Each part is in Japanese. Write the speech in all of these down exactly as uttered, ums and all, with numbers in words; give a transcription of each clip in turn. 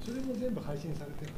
それも全部配信されてる。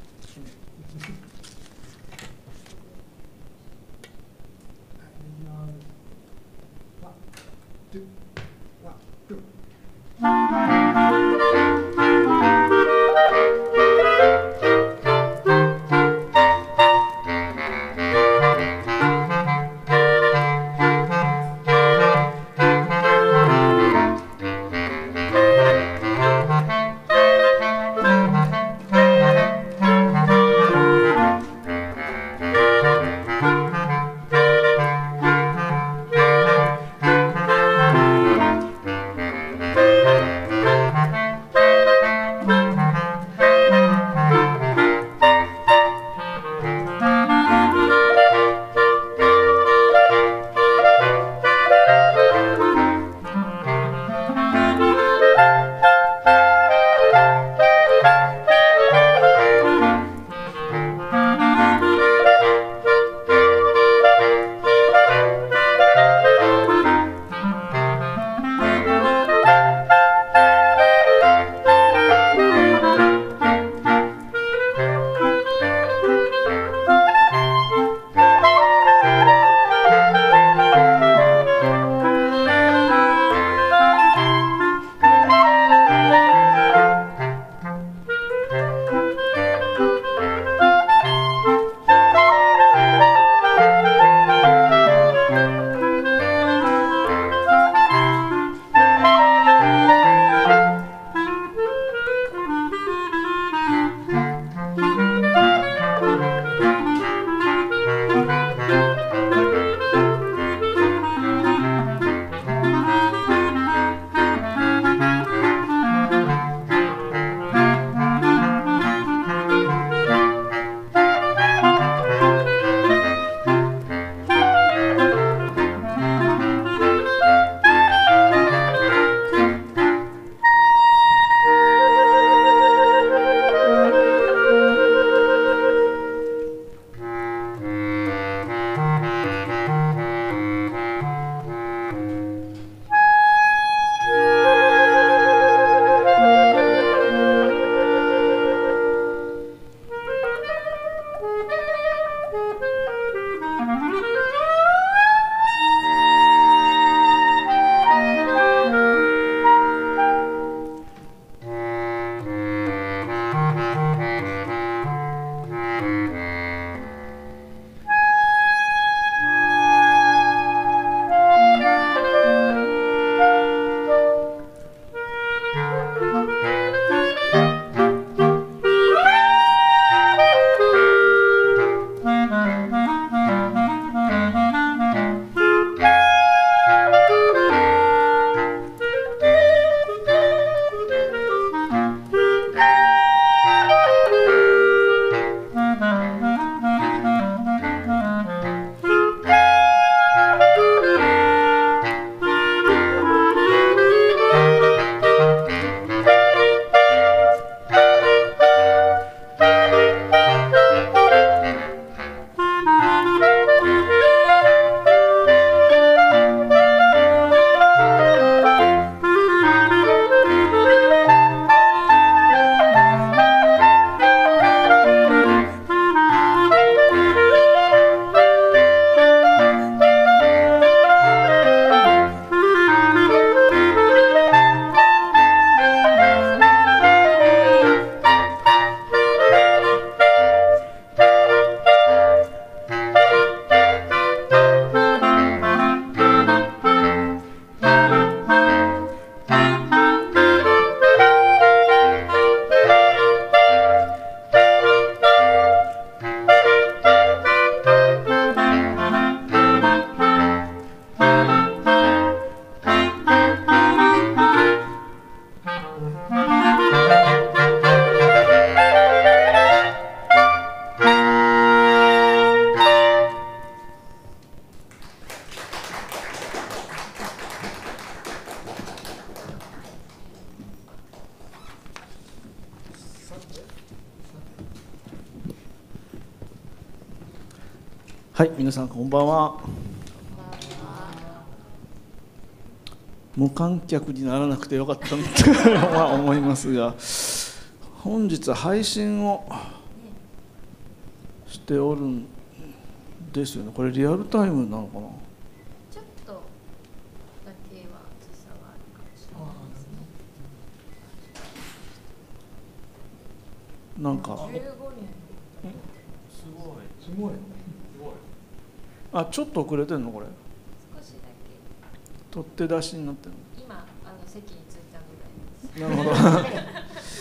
はい、皆さんこんばんは。無観客にならなくてよかったなと思いますが、 本日配信をしておるんですよね。これリアルタイムなのかな。 ちょっとだけは時差はあるかもしれないですね。 なんかじゅうごねん。 すごいすごいすごい。 あ、ちょっと遅れてんのこれ。 少しだけ。 取って出しになってる今あの席に着いたぐらいです。 の。なるほど。 なるほど。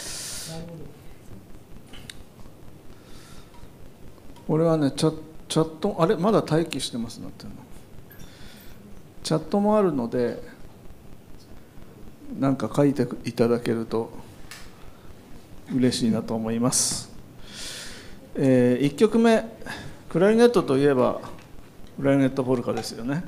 俺はねチャ、チャットあれまだ待機してますなってるの。チャットもあるので、なんか書いていただけると嬉しいなと思います。えー、いっきょくめ、クラリネットといえばクラリネットポルカですよね。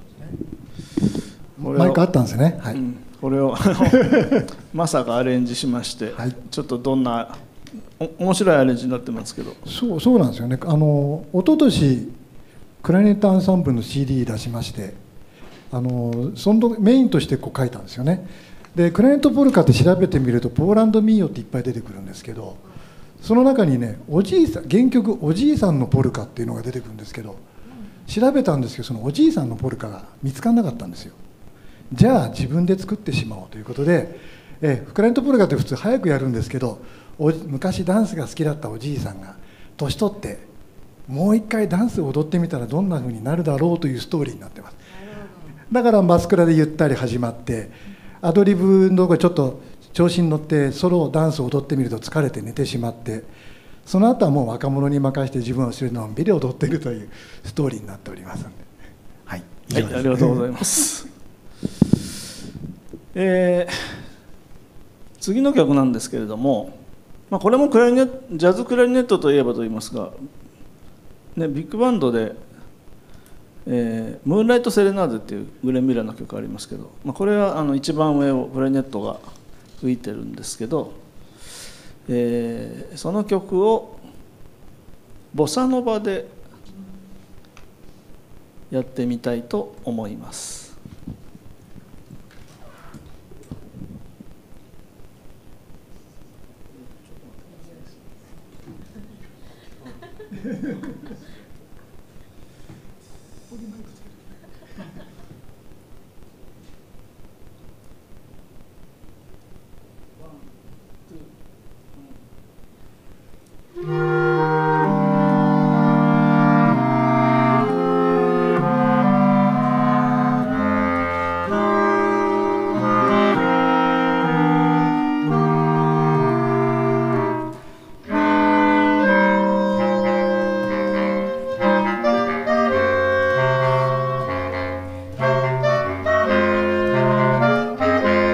マイクあったんですね。はい。 うん、これをまさかアレンジしまして、はい、ちょっとどんなお面白いアレンジになってますけど。 そうそうなんですよね。あの一昨年クラリネットアンサンブルの シーディー 出しまして、あのそのメインとしてこう書いたんですよね。でクラリネットポルカって調べてみるとポーランド民謡っていっぱい出てくるんですけど、その中にねおじいさん原曲おじいさんのポルカっていうのが出てくるんですけど、調べたんですけどそのおじいさんのポルカが見つからなかったんですよ。じゃあ自分で作ってしまおうということで、えクラリネットポルカって普通早くやるんですけど、お昔ダンスが好きだったおじいさんが年取ってもう一回ダンスを踊ってみたらどんな風になるだろうというストーリーになってます。だからマスクラでゆったり始まって、アドリブのところちょっと調子に乗ってソロダンスを踊ってみると疲れて寝てしまって、その後はもう若者に任せて自分は後ろのんびり踊っているというストーリーになっておりますので、はい、 はい、ありがとうございます。えー、次の曲なんですけれども、まあ、これもクラリネジャズクラリネットといえばと言いますが、ね、ビッグバンドで、えー、ムーンライト・セレナーデっていうグレン・ミラーの曲ありますけど、まあ、これはあの一番上をクラリネットが吹いてるんですけど、えー、その曲をボサノバでやってみたいと思います。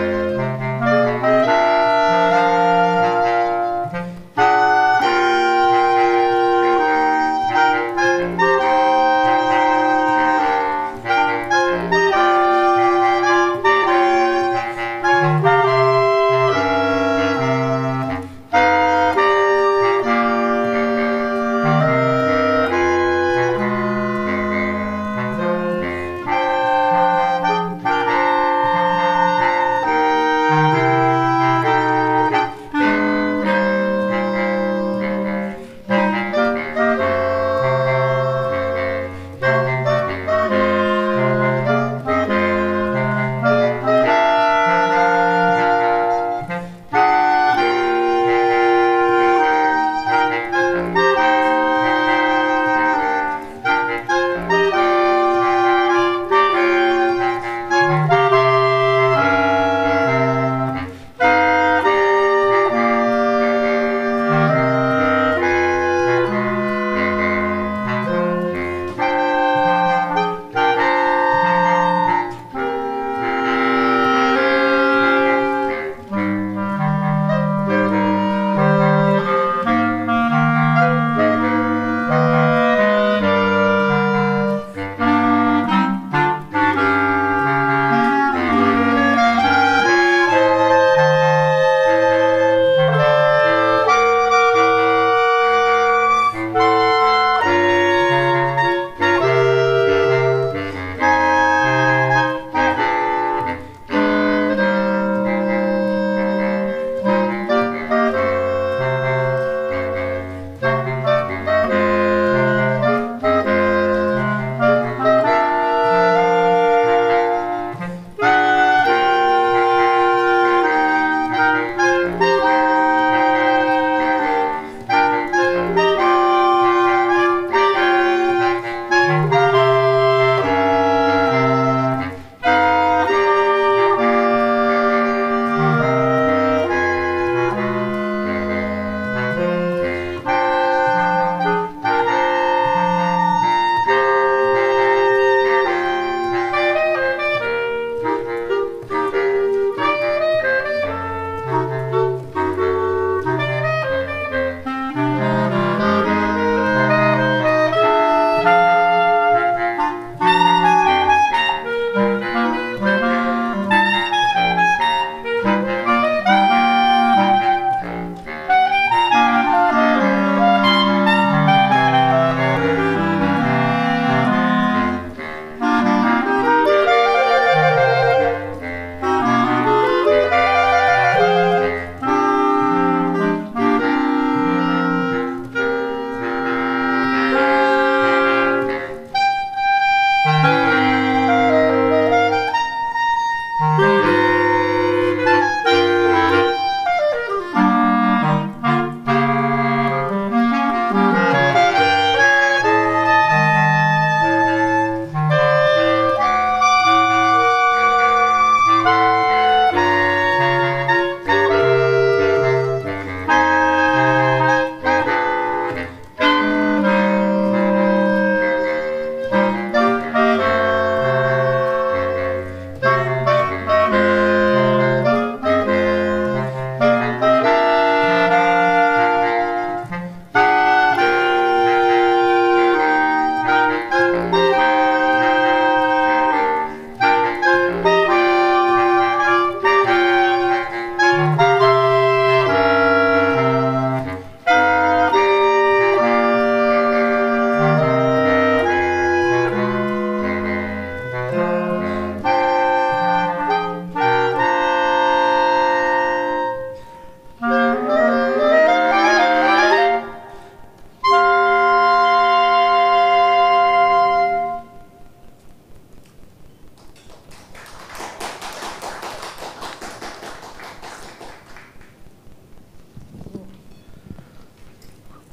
「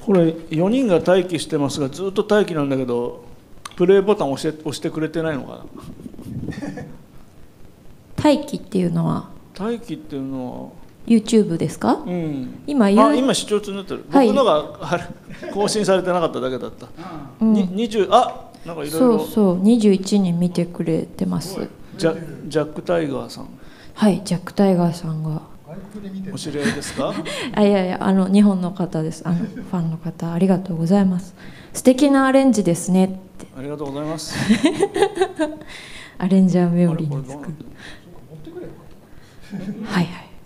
これよにんが待機してますが、ずっと待機なんだけどプレイボタン押して押してくれてないのかな。 待機っていうのは待機っていうのは YouTube ですか？ うん、 今あ今視聴中になってる、 はい、 僕のがあれ更新されてなかっただけだった、 うん、 ににじゅうあなんかいろいろそうそうにじゅういちにん見てくれてます。 ジャジャック・タイガーさん、 はいジャック・タイガーさんがお知り合いですか？ あいやいやあの日本の方です。あのファンの方ありがとうございます。素敵なアレンジですねって。 ありがとうございます。 アレンジャー冥利につく。はいはい。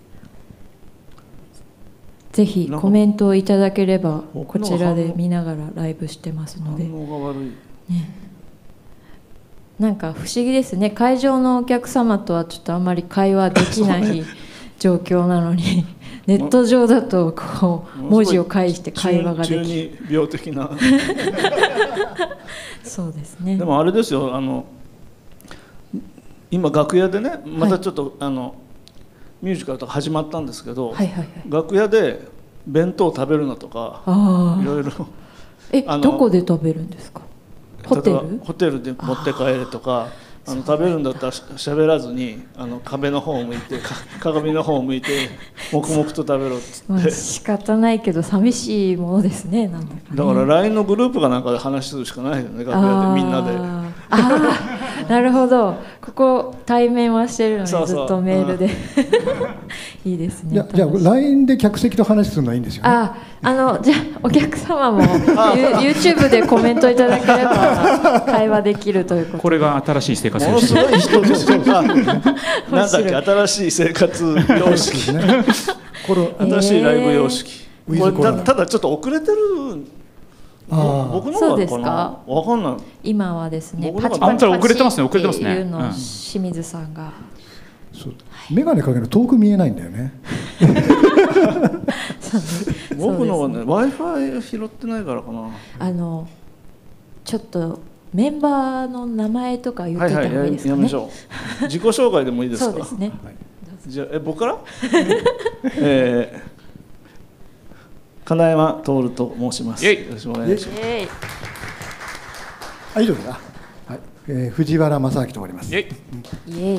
ぜひコメントをいただければこちらで見ながらライブしてますので。 反応が悪い。 ね。なんか不思議ですね。会場のお客様とはちょっとあんまり会話できない状況なのに、ネット上だとこう文字を介して会話ができる。 中二病的な。 そうですね。 でもあれですよ、あの今楽屋でね、またちょっと、はい、あのミュージカルとか始まったんですけど、はいはいはい、楽屋で弁当食べるなとかいろいろ。 えどこで食べるんですか？ホテル？ ホテルで持って帰れとか、あの食べるんだったらしゃべらずにあの壁の方を向いて鏡の方を向いて黙々と食べろっつって、まあ、 仕方ないけど寂しいものですね。なんだかね、 だから ライン のグループかなんかで話するしかないよね、楽屋でみんなで。 ああなるほど、ここ対面はしてるのにずっとメールで。いいですね。 じゃじゃあ ライン で客席と話するのはいいんですよね。 ああのじゃあお客様も YouTube でコメントいただければ会話できるということで。 これが新しい生活様式。ものすごい人ですよ。なんだっけ、新しい生活様式。これ新しいライブ様式。これ た, ただちょっと遅れてる。あ僕の方がかな。わかんない。 今はですね。 パチパチパチ遅れてますね。遅れてますね。 っていうのを清水さんが。 そう眼鏡かけると遠く見えないんだよね。 僕のはね Wi-Fi 拾ってないからかな。 あのちょっとメンバーの名前とか言ってた方がいいですかね。 やめましょう。自己紹介でもいいですか？ そうですね。 じゃあえ僕から？えー金山徹と申します。よろしくお願いします。 あ、以上だ。はい、えー、藤原正明とおります。イエイ。イエイ。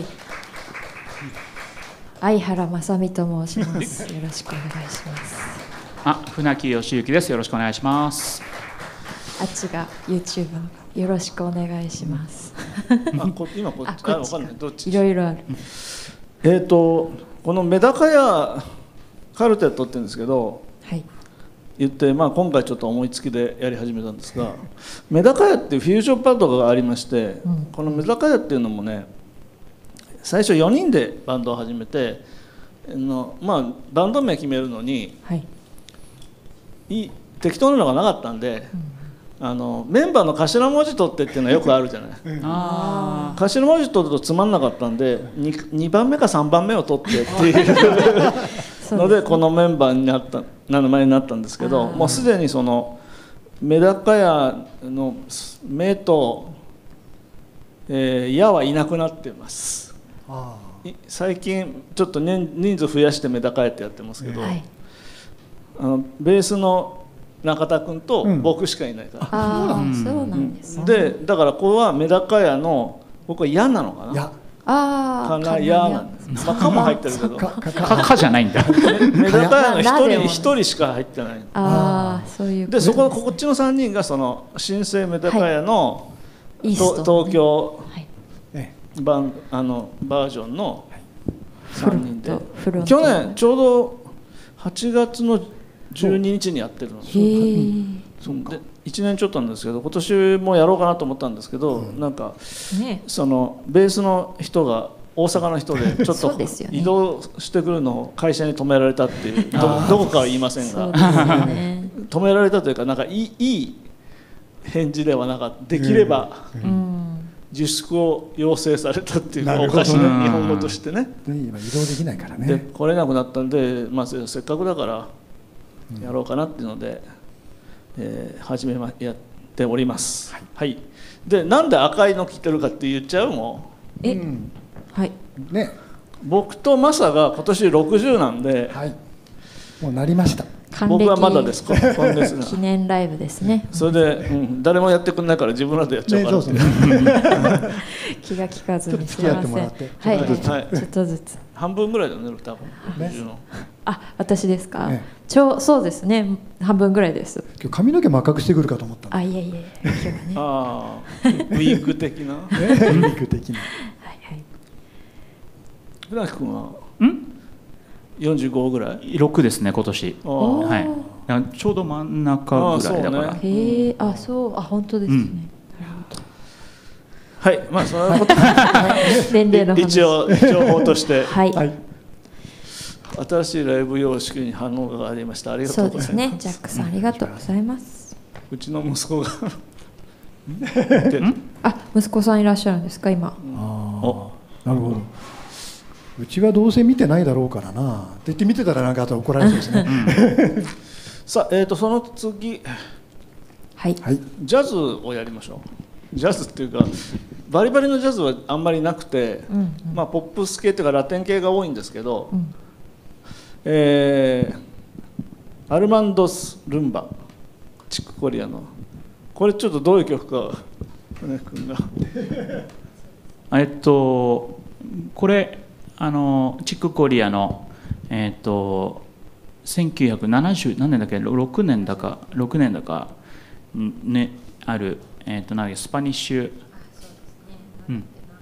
相原正美と申します。よろしくお願いします。 あ、船木義之です。よろしくお願いします。 あっちが YouTube のよろしくお願いします。 あ、こ今こっち、あ、わかんない。どっち？ いろいろある。 えっとこのメダカ屋カルテットって言うんですけど。はい。言って、まあ、今回ちょっと思いつきでやり始めたんですが、メダカ屋っていうフュージョンパッドがありまして、うん、このメダカ屋っていうのもね、最初よにんでバンドを始めての、まあ、バンド名決めるのに、はい、いい適当なのがなかったんで、うん、あのメンバーの頭文字取ってっていうのはよくあるじゃない。あ頭文字取るとつまんなかったんで 2, にばんめかさんばんめを取ってっていうのでこのメンバーになった名前になったんですけど、もうすでにそのメダカ屋の目と、えー、矢はいなくなっています。あ最近ちょっと人数増やしてメダカ屋ってやってますけど、はい、あのベースの中田君と僕しかいないから、うん、 ああそうなんですね。 でだからこれはメダカ屋の僕は矢なのかな。 あかなやなんです。まあかも入ってるけど。 かかじゃないんだ。 メダカ屋の一人一人しか入ってない。 ああそういう。 でそここっちの三人がその新生メダカ屋の東京版あのバージョンの三人で。去年ちょうどはちがつのじゅうににちにやってるの。でいちねんちょっとなんですけど、今年もやろうかなと思ったんですけど、うん、なんか、ね、そのベースの人が大阪の人でちょっと移動してくるのを会社に止められたっていう、ど, どこかは言いませんが、ね、止められたというかなんかい い, いい返事ではなかった。できれば自粛を要請されたっていうのがおかしな日本語としてね。 今移動できないからね。 で来れなくなったんで、まあ、せっかくだからやろうかなっていうので。えー、始めまやっております。はい。はい、でなんで赤いの着てるかって言っちゃうもん。 え、うん、はい。 ね。僕とマサが今年ろくじゅうなんで。 はい。もうなりました。 還暦僕はまだです今今月が記念ライブですね。 それで、うん、誰もやってくれないから自分らでやっちゃうから、 ね、そうですね。 気が利かずにすちょっと付き合いません。 ってもらってはい、 ちょっとずつはいちょっとずつ。 半分ぐらいだね多分、 ね自分のあ、私ですか。 ねちょうそうですね。半分ぐらいです。 今日髪の毛も赤くしてくるかと思ったの。 あ、いえいえ、今日はね。はああウィーク的なね、ウィーク的な。 いはい。 船木君はんよんじゅうごぐらい？ ろくですね今年。 あーおーはい。だからちょうど真ん中ぐらいだから。 あーそうねへえ、あ、そう、あ、本当ですね。 うんなるほはいまあそのことど。年齢の話。 一応情報としてはい。 はい。 新しいライブ様式に反応がありましたありがとそううございますですね。ジャックさんありがとうございます。 うちの息子があ、息子さんいらっしゃるんですか今。 ああ、なるほど。うちはどうせ見てないだろうからな。って言って見てたらなんかあと怒られそうですね。 さあ、えー、とその次はい。 はい。 ジャズをやりましょう。ジャズっていうかバリバリのジャズはあんまりなくて、 うんうんまあ、ポップス系っていうかラテン系が多いんですけど、 うん。 えーアルマンドス・ルンバチックコリアのこれちょっとどういう曲か船木君がえっとこれあのチックコリアのえっとせんきゅうひゃくななじゅう何年だっけろくねんだかろくねんだかねあるえっとなんだっけスパニッシュうん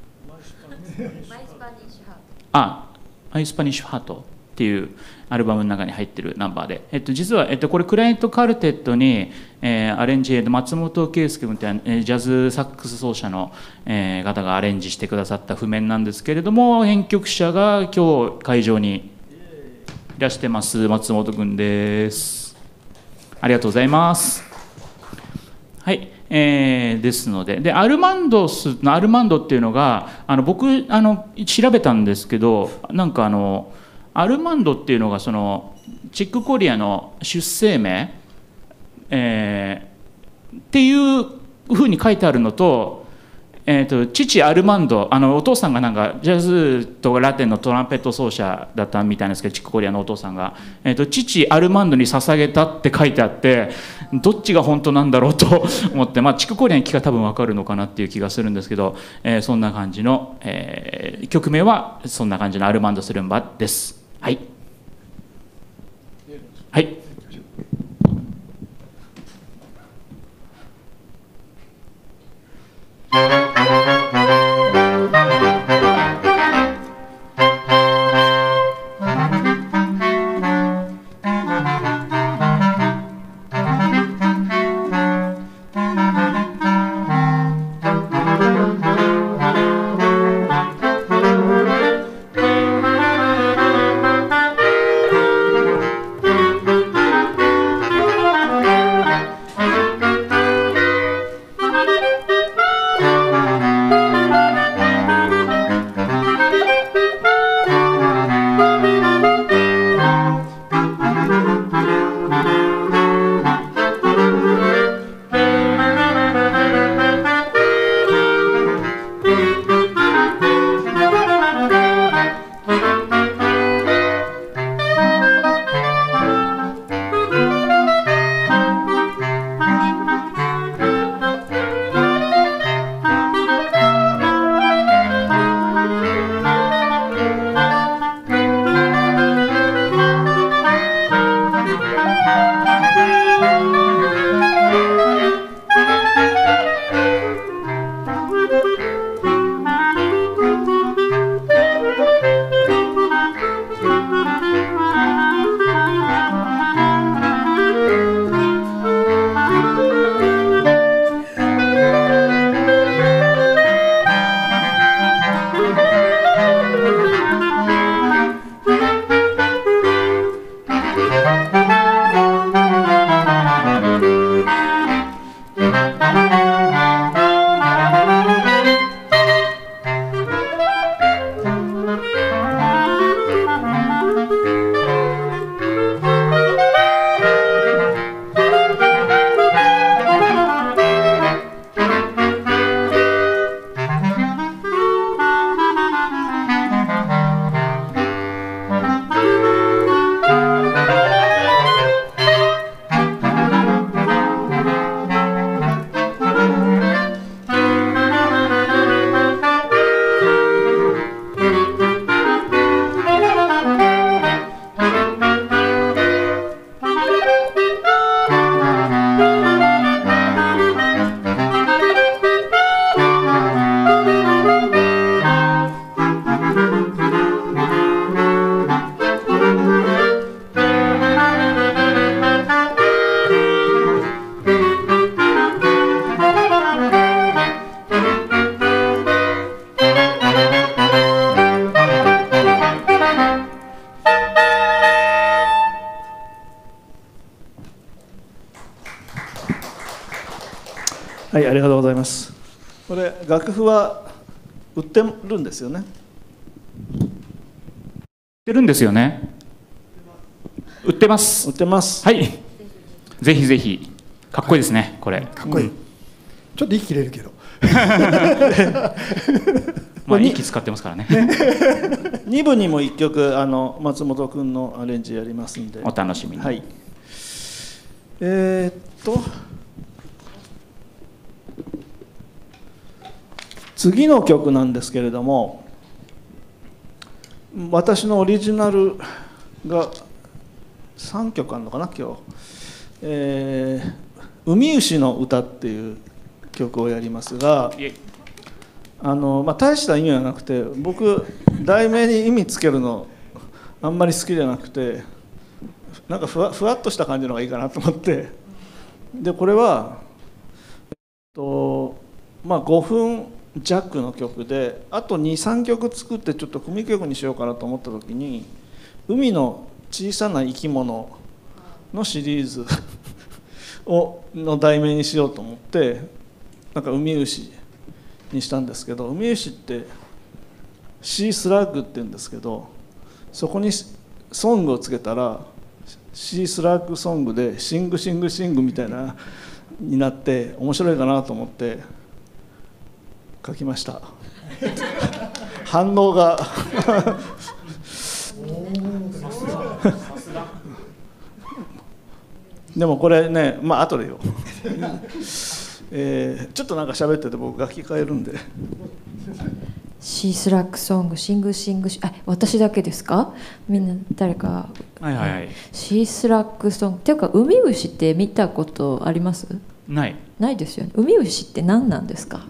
あアイスパニッシュハートっていうアルバムの中に入ってるナンバーで、えっと、実は、えっと、これクライアントカルテットに、えーアレンジ松本圭介君って、えージャズサックス奏者の、えー方がアレンジしてくださった譜面なんですけれども編曲者が今日会場にいらしてます松本君です。ありがとうございます。はい、えーですのででアルマンドスのアルマンドっていうのがあの僕あの調べたんですけどなんかあのアルマンドっていうのがそのチックコリアの出生名、えーっていうふうに書いてあるのと、えー、と父アルマンドあのお父さんがなんかジャズとラテンのトランペット奏者だったみたいなんですけどチックコリアのお父さんが、えー、と父アルマンドに捧げたって書いてあってどっちが本当なんだろうと思って、まあ、チックコリアに聞か多分分かるのかなっていう気がするんですけど、えーそんな感じの、えー曲名はそんな感じのアルマンド・スルンバです。はい。はい。 はい、ありがとうございます。これ楽譜は売ってるんですよね。 売ってるんですよね。売ってます。 売ってます。 はい。ぜひぜひ。かっこいいですね、これ。 かっこいい。ちょっと息切れるけど。 まあ息使ってますからね。 に部にもいっきょくあの松本君のアレンジやりますんで。 お楽しみに。 はい。えー、っと次の曲なんですけれども、私のオリジナルがさんきょくあるのかな今日。えー、海牛の歌っていう曲をやりますが、あの、まあ、大した意味はなくて、僕題名に意味つけるのあんまり好きじゃなくて、なんかふわ、ふわっとした感じの方がいいかなと思って、でこれは、えっとまあ、ごふん弱の曲で、あとにさんきょく作ってちょっと組曲にしようかなと思った時に、海の小さな生き物のシリーズをの題名にしようと思って、なんか海牛にしたんですけど、海牛ってシースラッグって言うんですけど、そこにソングをつけたらシースラッグソングでシングシングシングみたいなになって面白いかなと思って書きました。反応がでもこれね、まあ後でよ、えー、ちょっとなんか喋ってて僕楽器変えるんで。 シースラックソングシングシングシあ私だけですか？みんな誰か。 はいはいはい。 シースラックソングっていうか、海牛って見たことあります？ ない。 ないですよね。海牛って何なんですか？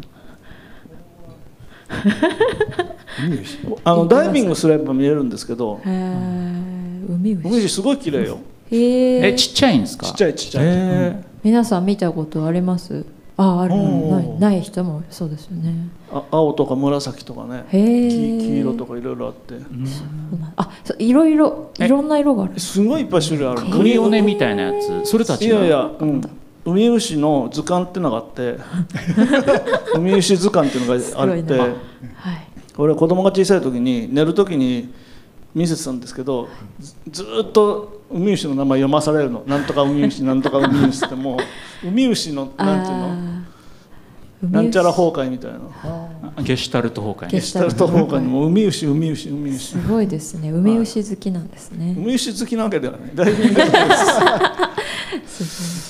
あのダイビングすれば見えるんですけど、 へー、海牛。 海牛すごい綺麗よ。 へー。 え、ちっちゃいんですか？ ちっちゃいちっちゃい。 へー。 皆さん見たことあります？あ、ある。ないない人もそうですよね。 あ、青とか紫とかね、 へー。 黄黄色とかいろいろあって、 あ、そういろいろいろんな色がある。 すごいいっぱい種類ある。 クリオネみたいなやつ、それたちが。 いやいや、うん、海牛の図鑑っていうのがあって海牛図鑑っていうのがあって、はい、俺子供が小さい時に寝る時に見せてたんですけど、ず, ずっと海牛の名前読まされるの。なんとか海牛なんとか海牛ってもう海牛のなんていうのなんちゃら崩壊みたいな、 ゲシュタルト崩壊、 ゲシュタルト崩壊にも海牛海牛海牛すごいですね。海牛好きなんですね。 海牛好きなわけではない。ダイビング好きです。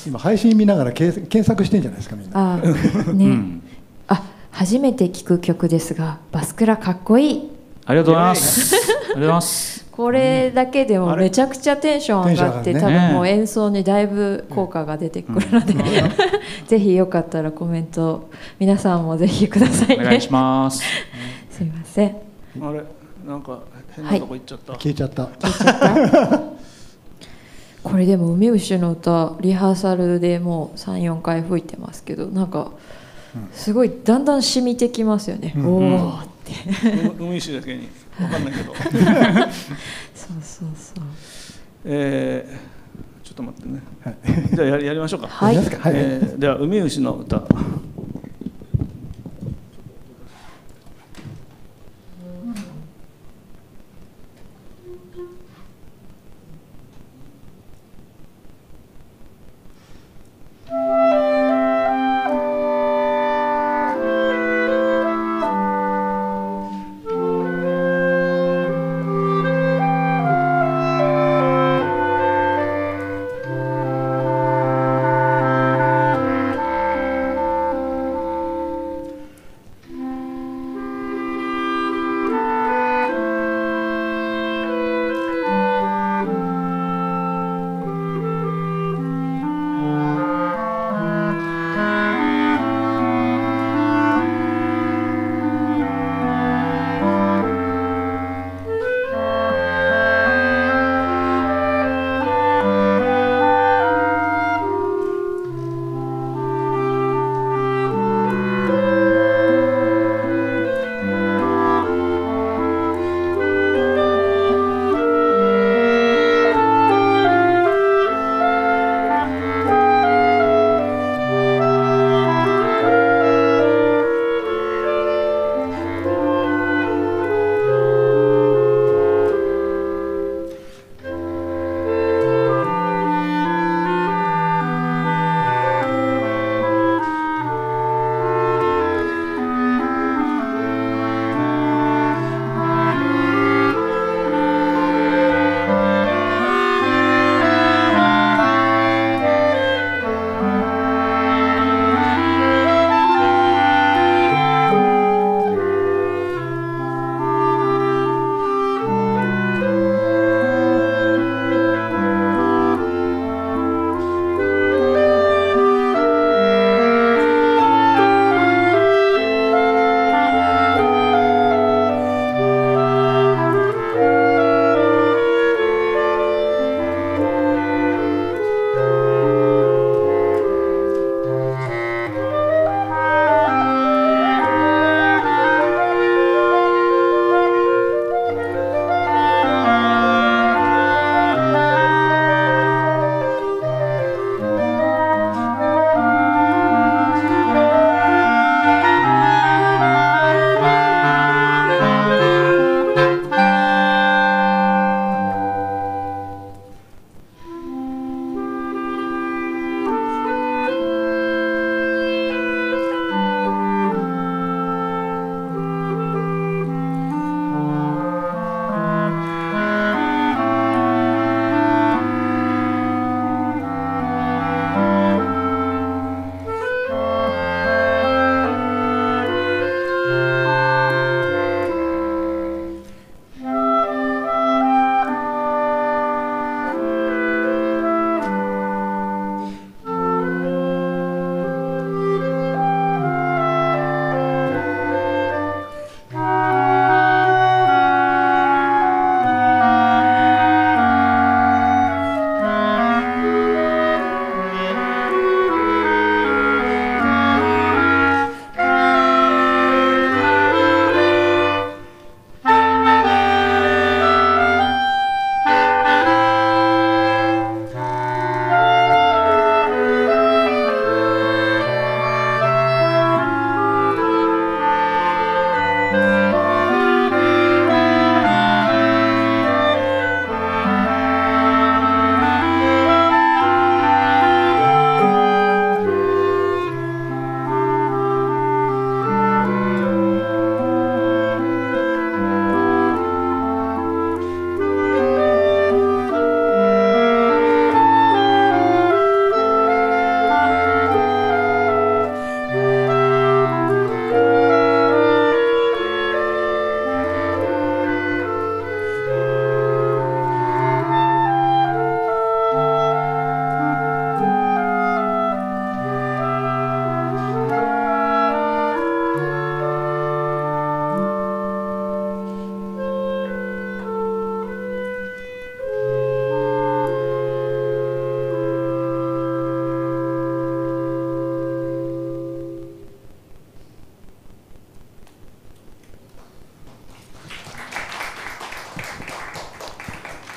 今配信見ながら検索してんじゃないですかみんな。 あね、うん、あ初めて聞く曲ですがバスクラかっこいい。 ありがとうございます。ありがとうございます。 これだけでもめちゃくちゃテンション上がって、ね、多分もう演奏にだいぶ効果が出てくるので、うん、ぜひよかったらコメント皆さんもぜひくださいね。 お願いします。 すいません。 あれなんか変なとこ行っちゃった。 はい、消えちゃった。 消えちゃった。これでも海牛の歌リハーサルでもう さん,よん 回吹いてますけど、なんかすごいだんだん染みてきますよね、うん、おーって海牛だけに分かんないけどそうそうそう、 えー、ちょっと待ってね、はい、じゃあ や, やりましょうか。 はい、 えー、では海牛の歌。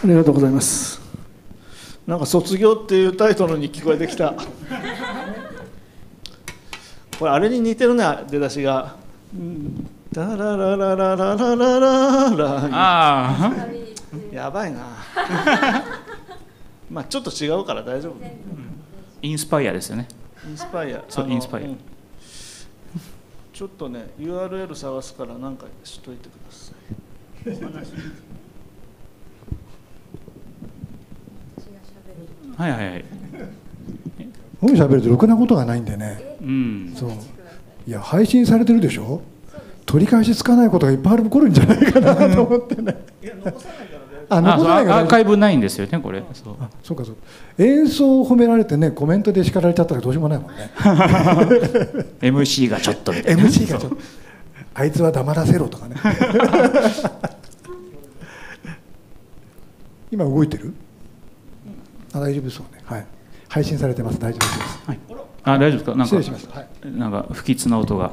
ありがとうございます。なんか卒業っていうタイトルに聞こえてきた。これあれに似てるね、出だしが。ダラララララララララ。 ああ、 やばいな。まあちょっと違うから大丈夫。 インスパイアですよね。 インスパイア。 そう、インスパイア。 うん、ちょっとね ユーアールエル 探すから何かしといてください。 はいはいはい。 僕喋るとろくなことがないんでね。 うん。 そう。いや配信されてるでしょ。取り返しつかないことがいっぱいある起こるんじゃないかなと思ってね。いや残さないからね。あ、残さないから、ね。 アーカイブないんですよねこれ。そう。 あ、そうかそう。演奏を褒められてねコメントで叱られちゃったらどうしようもないもんね。 エムシー がちょっとみたいな。 エムシー がちょっと。あいつは黙らせろとかね。今動いてる？あ、大丈夫そうね。はい。配信されてます。大丈夫です。 はい。あ、大丈夫ですか。なんか失礼しました。はい、 なんか不吉な音が。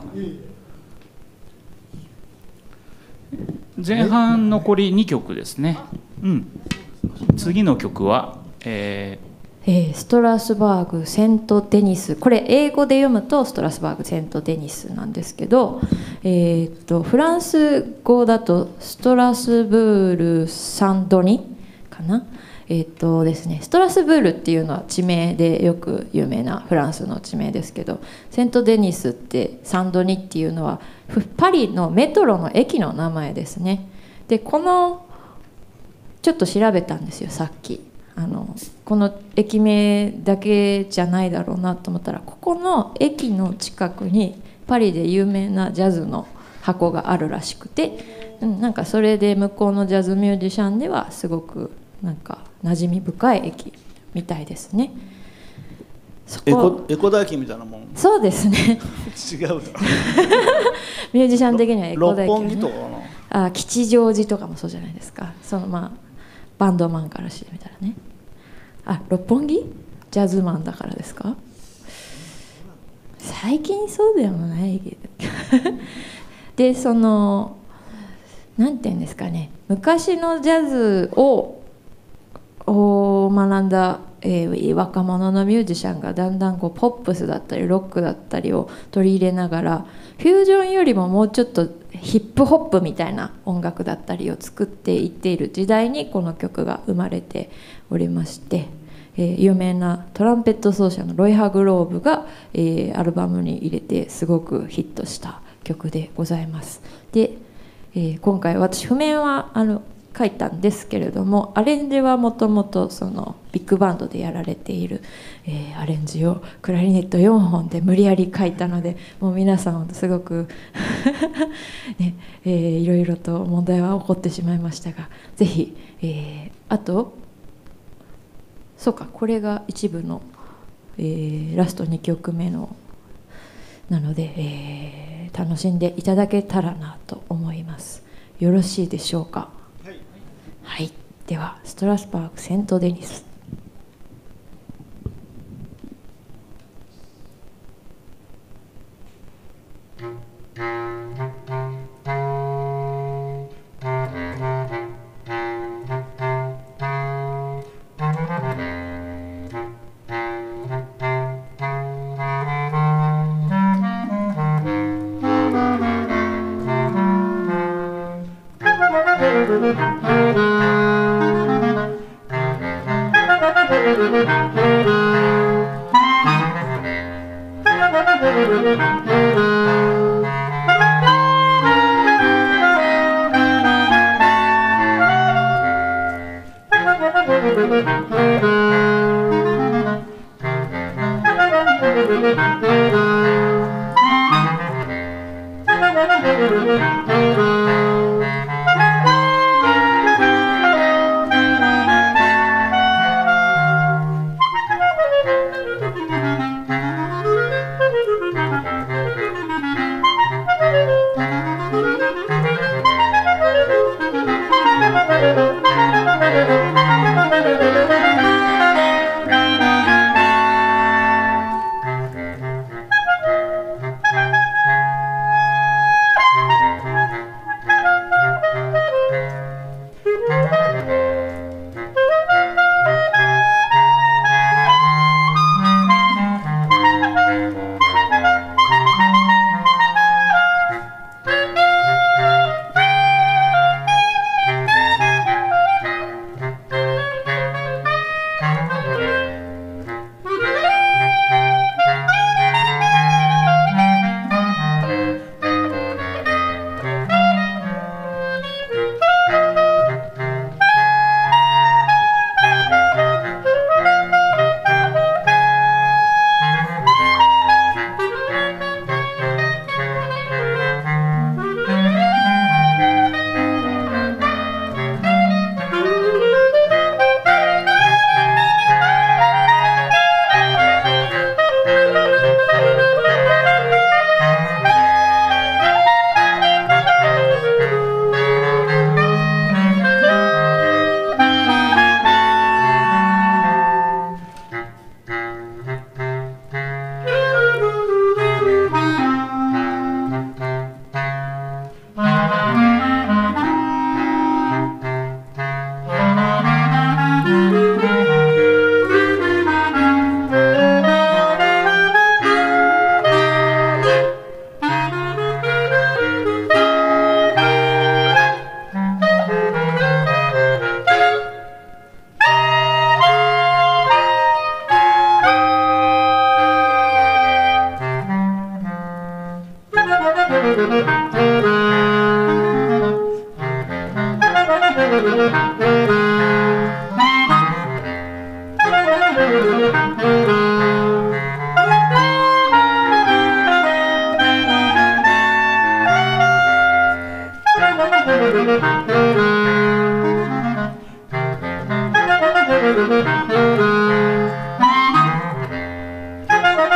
前半残りにきょくですね。うん。次の曲は、えーえー、ストラスバーグセントデニス、これ英語で読むとストラスバーグセントデニスなんですけど、えー、っとフランス語だとストラスブール・サンドニかな。えーとですね、ストラスブールっていうのは地名でよく有名なフランスの地名ですけど、セントデニスってサンドニっていうのはパリのメトロの駅の名前ですね。でこのちょっと調べたんですよさっき。あのこの駅名だけじゃないだろうなと思ったら、ここの駅の近くにパリで有名なジャズの箱があるらしくて、うん、なんかそれで向こうのジャズミュージシャンではすごくなんか馴染み深い駅みたいですね。そこエコエコ大金みたいなもん。 そうですね。 違うだろ。 ミュージシャン的にはエコ大金、ね、 六本木とかかな。 あ、吉祥寺とかもそうじゃないですか。そのまあバンドマンからしてみたらね。あ、六本木ジャズマンだからですか。最近そうでもないけど。でそのなんていうんですかね、昔のジャズをを学んだ、えー、若者のミュージシャンがだんだんこうポップスだったりロックだったりを取り入れながら、フュージョンよりももうちょっとヒップホップみたいな音楽だったりを作っていっている時代にこの曲が生まれておりまして、えー、有名なトランペット奏者のロイ・ハグローブが、えー、アルバムに入れてすごくヒットした曲でございます。で、えー、今回私譜面はあの書いたんですけれども、アレンジはもともとそのビッグバンドでやられている、えー、アレンジをクラリネットよんほんで無理やり書いたので、もう皆さんすごく、ねえー、いろいろと問題は起こってしまいましたが、ぜひ、えー、あとそうか、これが一部の、えー、ラストにきょくめのなので、えー、楽しんでいただけたらなと思います。よろしいでしょうか。はい、ではストラスバーグセントデニス。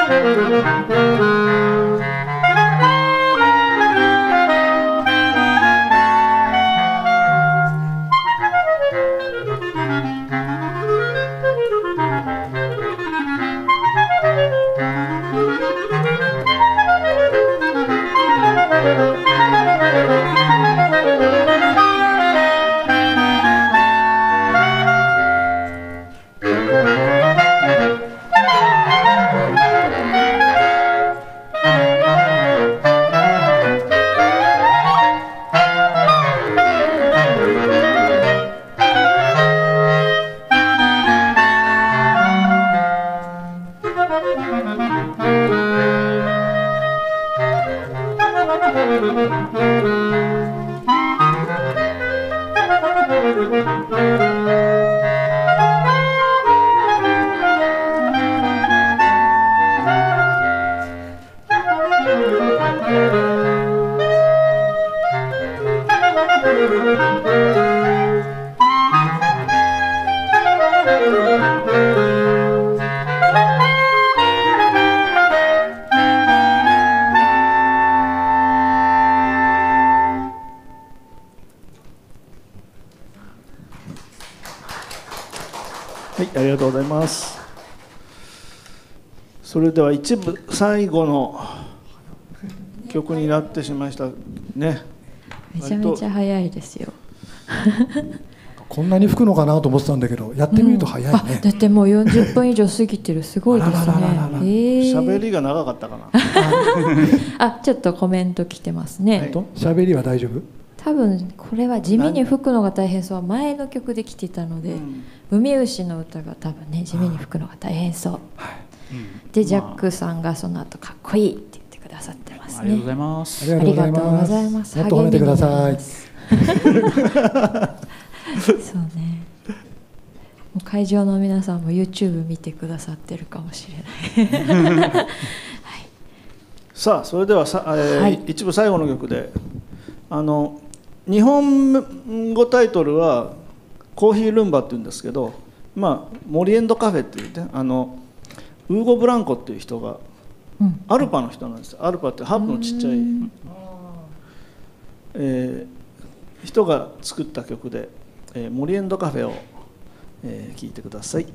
はい、ありがとうございます。それでは一部最後の曲になってしまいましたね。 めちゃめちゃ早いですよ。 こんなに吹くのかなと思ってたんだけど、やってみると早いね。 うん、あ、だってもうよんじゅっぷん以上過ぎてる、すごいですね。 喋、えー、りが長かったかな。 あ、ちょっとコメント来てますね。 喋、はい、りは大丈夫？ 多分これは地味に吹くのが大変そうは前の曲で来てたので、うん、海牛の歌が多分ね地味に吹くのが大変そう、はい、でジャックさんがその後かっこいいって言ってくださってますね。 ありがとうございます。 ありがとうございます。 もっと褒めてください。 そうね。もう会場の皆さんも YouTube 見てくださってるかもしれない。はい、 さあそれではさ、えーはい、一部最後の曲で、あの日本語タイトルはコーヒールンバっていうんですけど、まあ、モリエンドカフェっていうね、あのウーゴ・ブランコっていう人が、うん、アルパの人なんですよ。アルパってハープのちっちゃい、えー、人が作った曲で、えー、モリエンドカフェを、えー、聴いてください。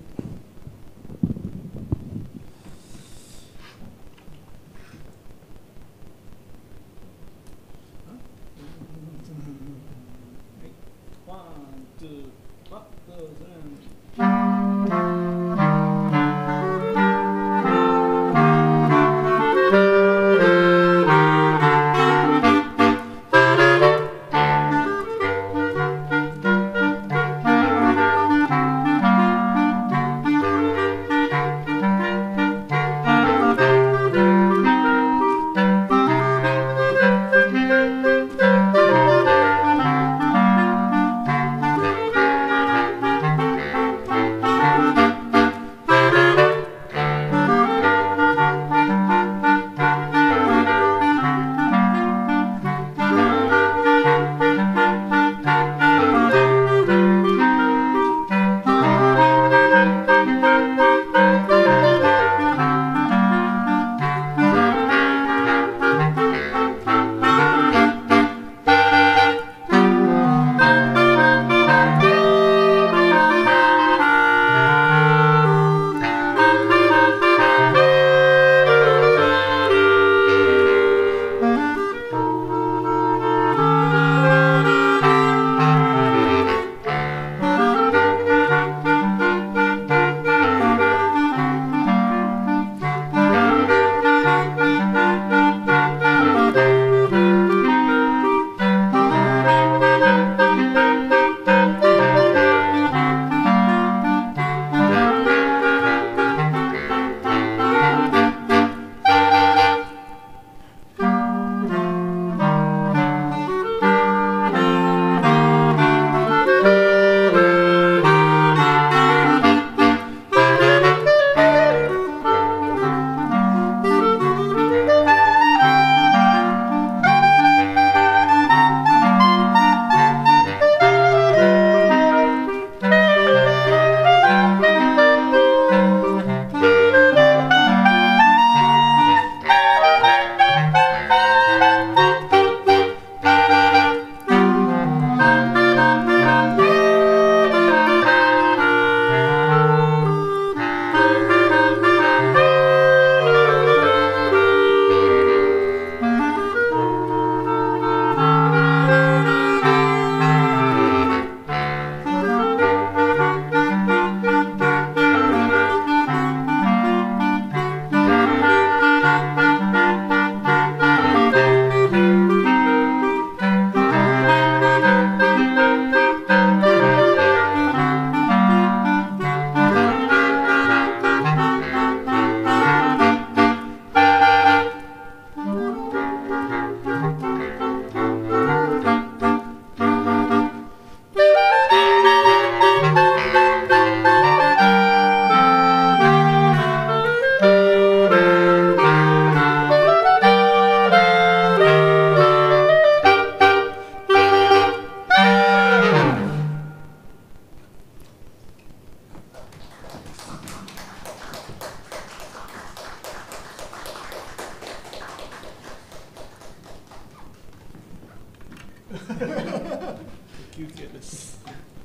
休憩です。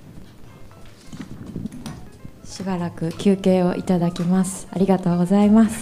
しばらく休憩をいただきます。ありがとうございます。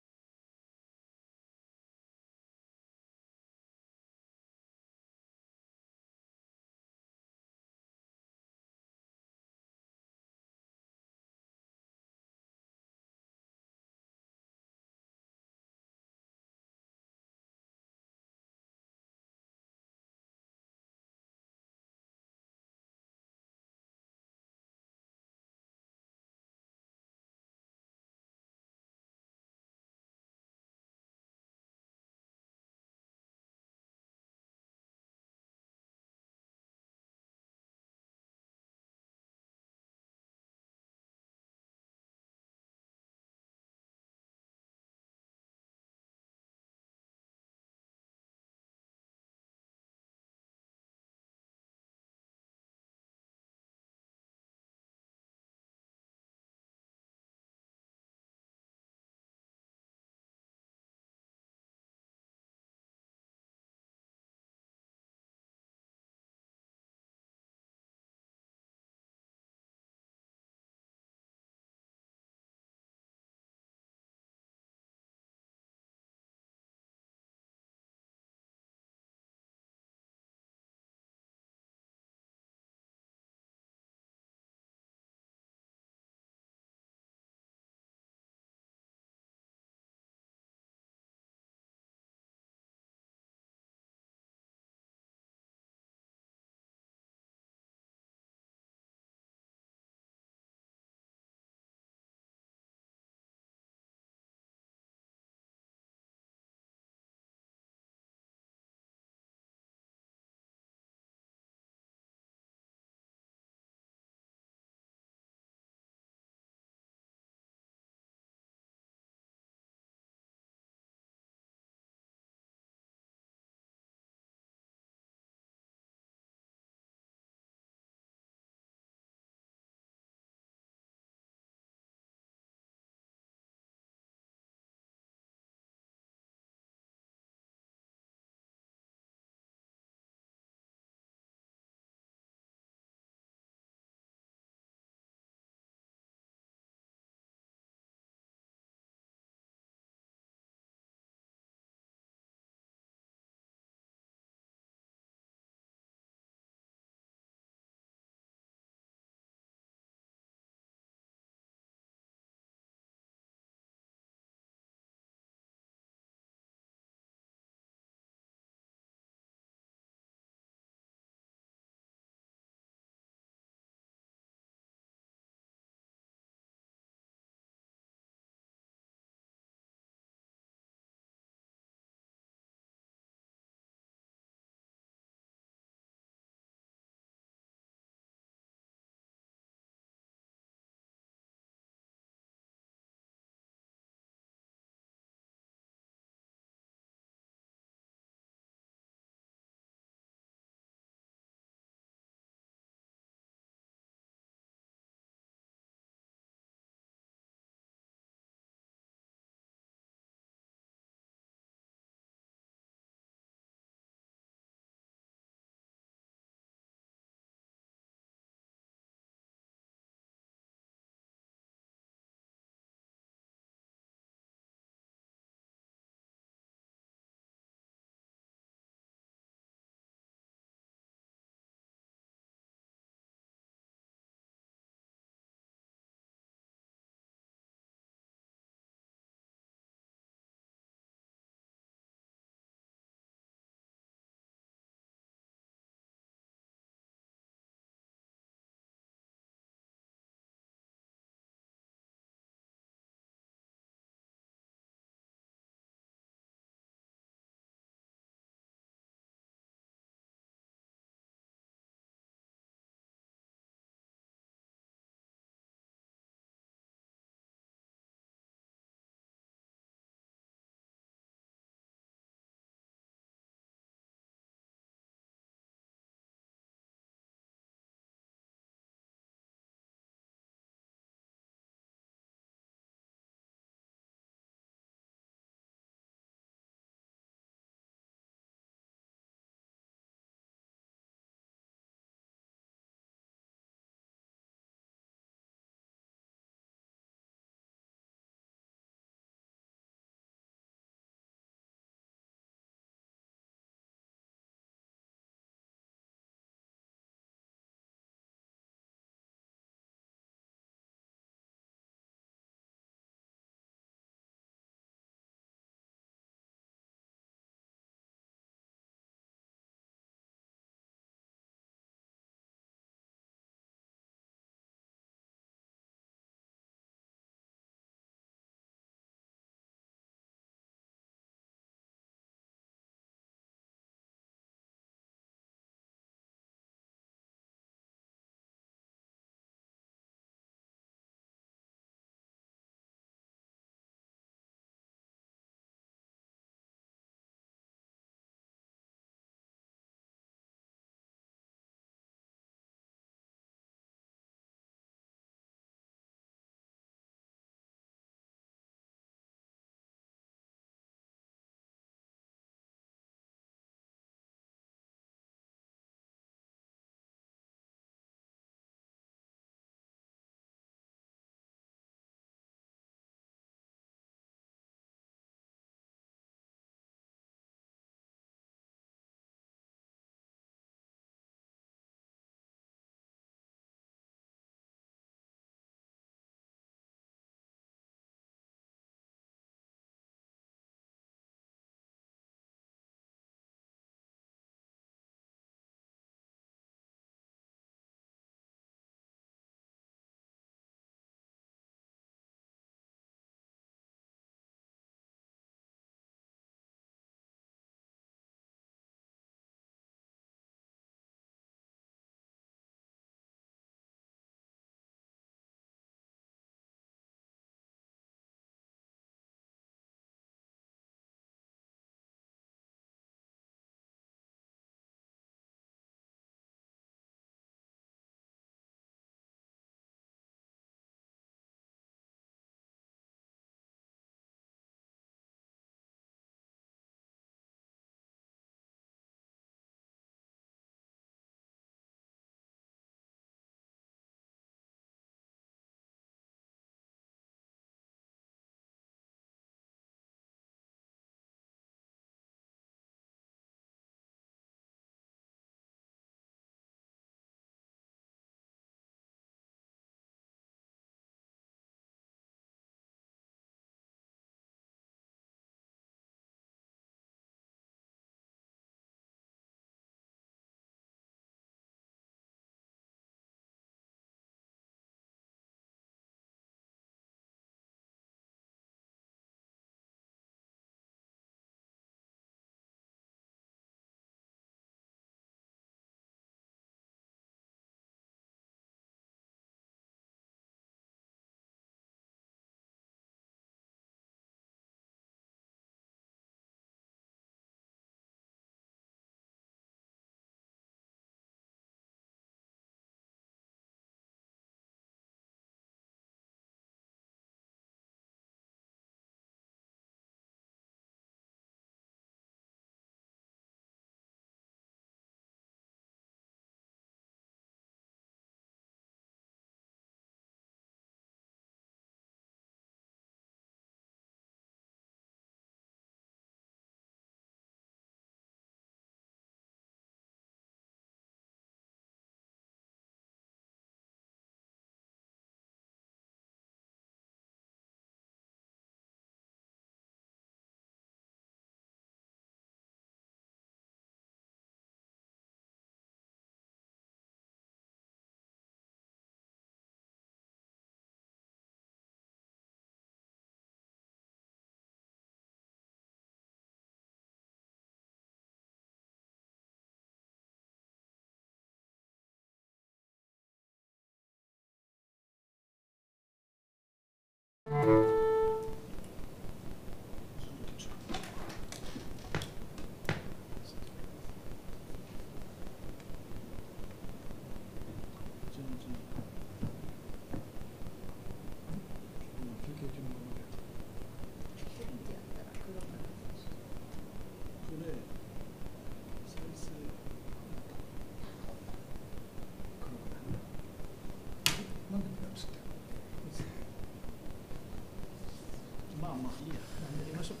まあまあいいや、やりましょう。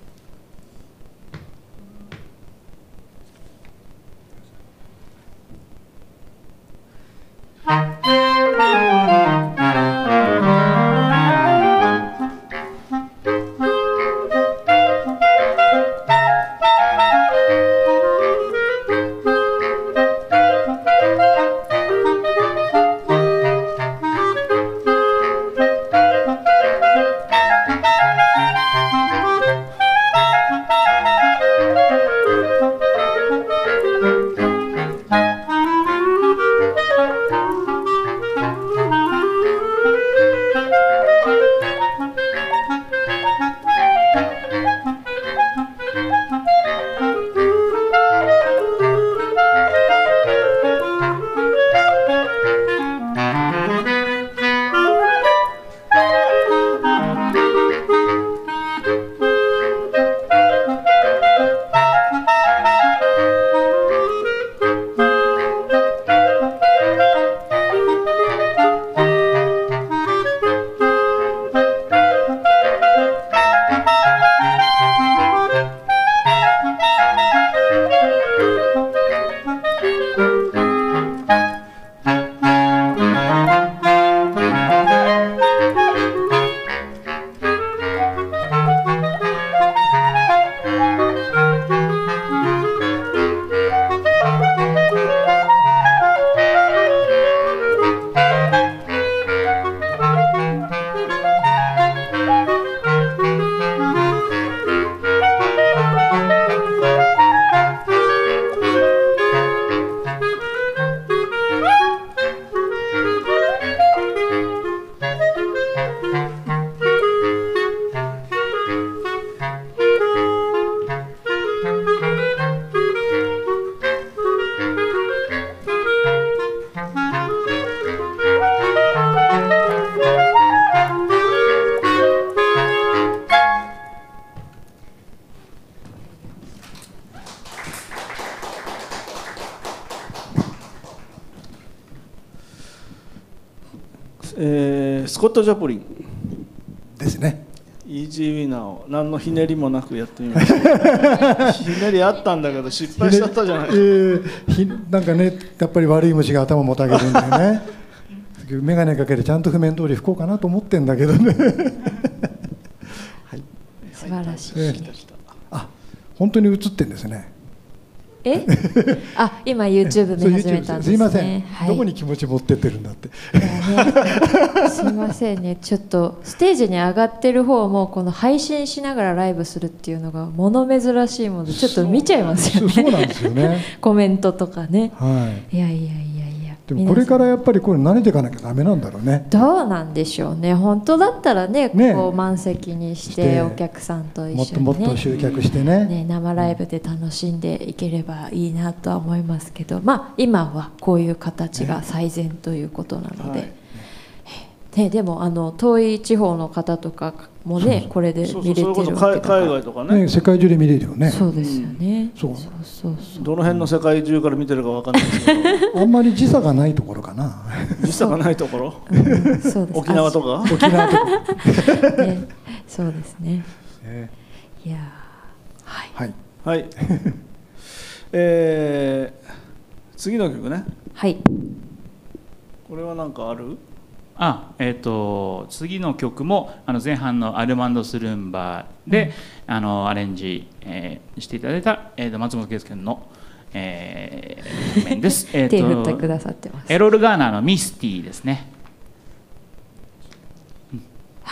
えースコット・ジャプリンですね。 イージーウィナーを何のひねりもなくやってみましたひねりあったんだけど失敗しちゃったじゃない、 えーひなんかね、やっぱり悪い虫が頭もたげるんだよね眼鏡かけてちゃんと譜面通り吹こうかなと思ってんだけどねはい、 素晴らしい。 えーあ、本当に映ってんですね。 えあ、今 YouTube 見始めたんですね。 すいません、 はい、 どこに気持ち持ってってるんだっていやね、すいませんね、ちょっとステージに上がってる方もこの配信しながらライブするっていうのが物珍しいものでちょっと見ちゃいますよね。 そうそうなんですよねコメントとかね、 はい、 いやいやいやいや、 でもこれからやっぱりこれ慣れていかなきゃダメなんだろうね。 どうなんでしょうね。本当だったらね、 ねこう満席にししててお客さんと一もっ緒にね、 ともっと集客してね、 ね、生ライブで楽しんでいければいいなとは思いますけど、まあ今はこういう形が最善ということなので、 はいね、でもあの遠い地方の方とかもね、これでそう見れてるそう、それこそ海わけだから。 海外とかね、 ね、世界中で見れるよね。 そうですよね、 そうそうそうそう、 どの辺の世界中から見てるかわかんないですけどあんまり時差がないところかな時差がないところうんそうです沖縄とか沖縄とか、 あね、そうですね。 ね、 いやー、はいはい、 はいえー、次の曲ね、 はい、 これは何かある？ あ、えー、と次の曲もあの前半のアルマンド・スルンバーで、うん、あのアレンジ、えー、していただいた、えー、と松本圭介の、えー、面です。えーと手振ってくださってます。 エロル・ガーナーのミスティですね。 はい。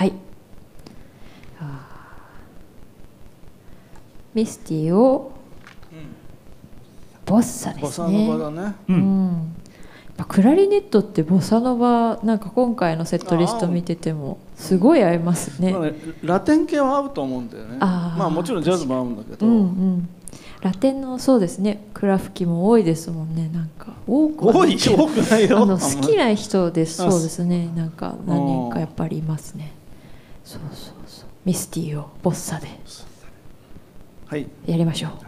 ミスティをボッサですね。 ボサノバだね。 ううんん、 ぱクラリネットってボサノバなんか今回のセットリスト見ててもすごい合いますね。 まあね、ラテン系は合うと思うんだよね。 あまあもちろんジャズも合うんだけど、 うんうん、ラテンのそうですねクラ吹きも多いですもんね。なんか多くはな多いけどい多くないよ。 あの好きな人です。そうですね、なんか何人かやっぱりいますね。そうそうそう、ミスティをボッサではいやりましょう。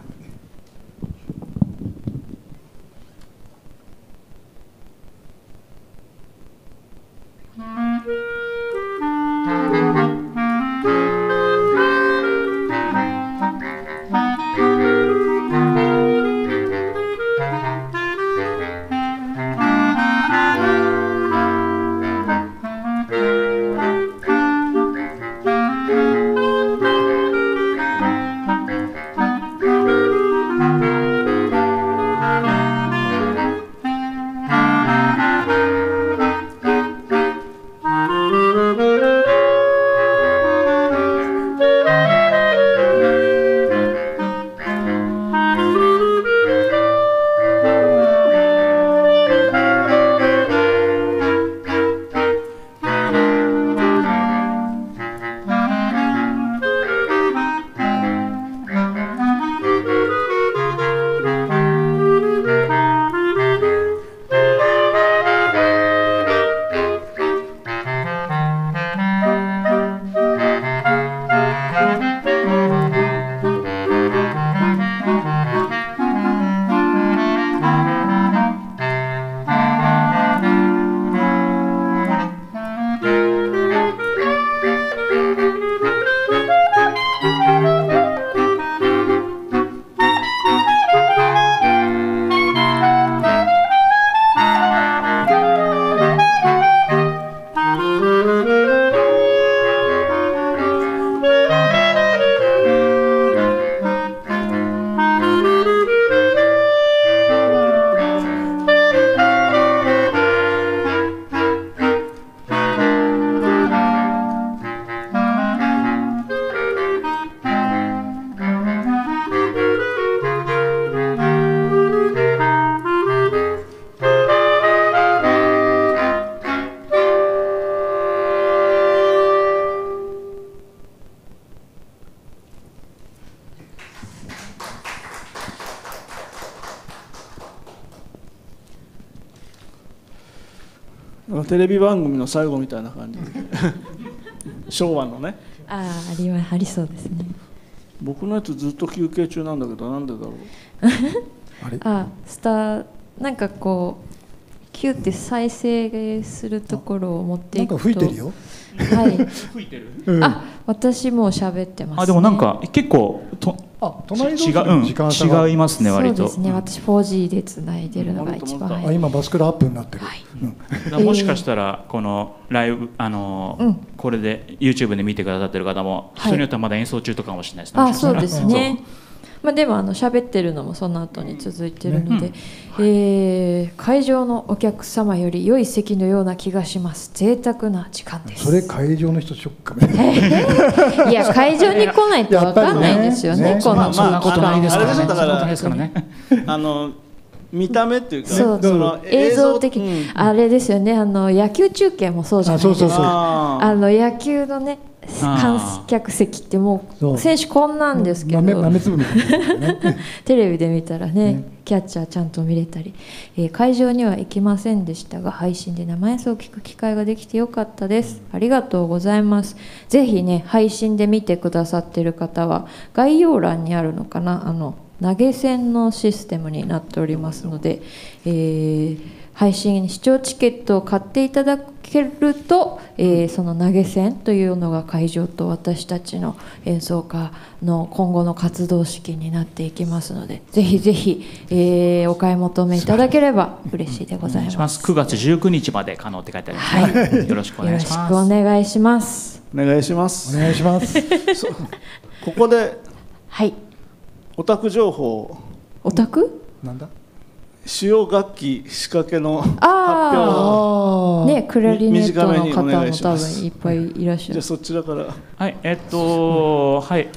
テレビ番組の最後みたいな感じで昭和のね。 ああ、ありありそうですね。 僕のやつずっと休憩中なんだけどなんでだろうあれあ、スターなんかこうキュって再生するところを持っていくとなんか吹いてるよ。 はい。 吹いてる。 うん、 あ、私もう喋ってます、ね。 あ、でもなんか結構とあ、隣同士違う、 でも時間差が、 うん、違いますね割と。 そうですね。私 フォージー でつないでるのが一番早い。 あ、今バスクラアップになってる。 はいうん、 だからもしかしたらこのライブあの、 うん、 これで YouTube で見てくださってる方も、 はい、 人によってはまだ演奏中とかもしれないですね。 あ、そうですね。まあ、でもあの喋ってるのもその後に続いてるので、ね、うん、えー、会場のお客様より良い席のような気がします。贅沢な時間です。 それ会場の人ショックかもね。いや、会場に来ないと分かんないですよね。 ね、 この、 まあ、そんなことないですからね。 だからですからね。 あの見た目っていうか、ね、 そうその映像的、うん、あれですよね。あの野球中継もそうじゃないですか。あの野球のね。観客席ってもう選手こんなんですけど、 豆粒みたいな、ね、 テレビで見たらね、ね、キャッチャーちゃんと見れたり、えー、会場には行きませんでしたが配信で生演奏を聞く機会ができてよかったです。ありがとうございます。ぜひね配信で見てくださっている方は概要欄にあるのかな、あの投げ銭のシステムになっておりますので、えー配信視聴チケットを買っていただけると、えー、その投げ銭というのが会場と私たちの演奏家の今後の活動資金になっていきますので、ぜひぜひ、えー、お買い求めいただければ嬉しいでございます。 くがつじゅうくにちまで可能って書いてあります、はい、よろしくお願いします。 よろしくお願いします。 お願いします。 お願いします。 ここで、 はい、 オタク情報。 オタク？ なんだ？ 主要楽器仕掛けの発表ね、クラリネットの方も多分いっぱいいらっしゃる。 じゃあそちらから。 はい、えっとはい、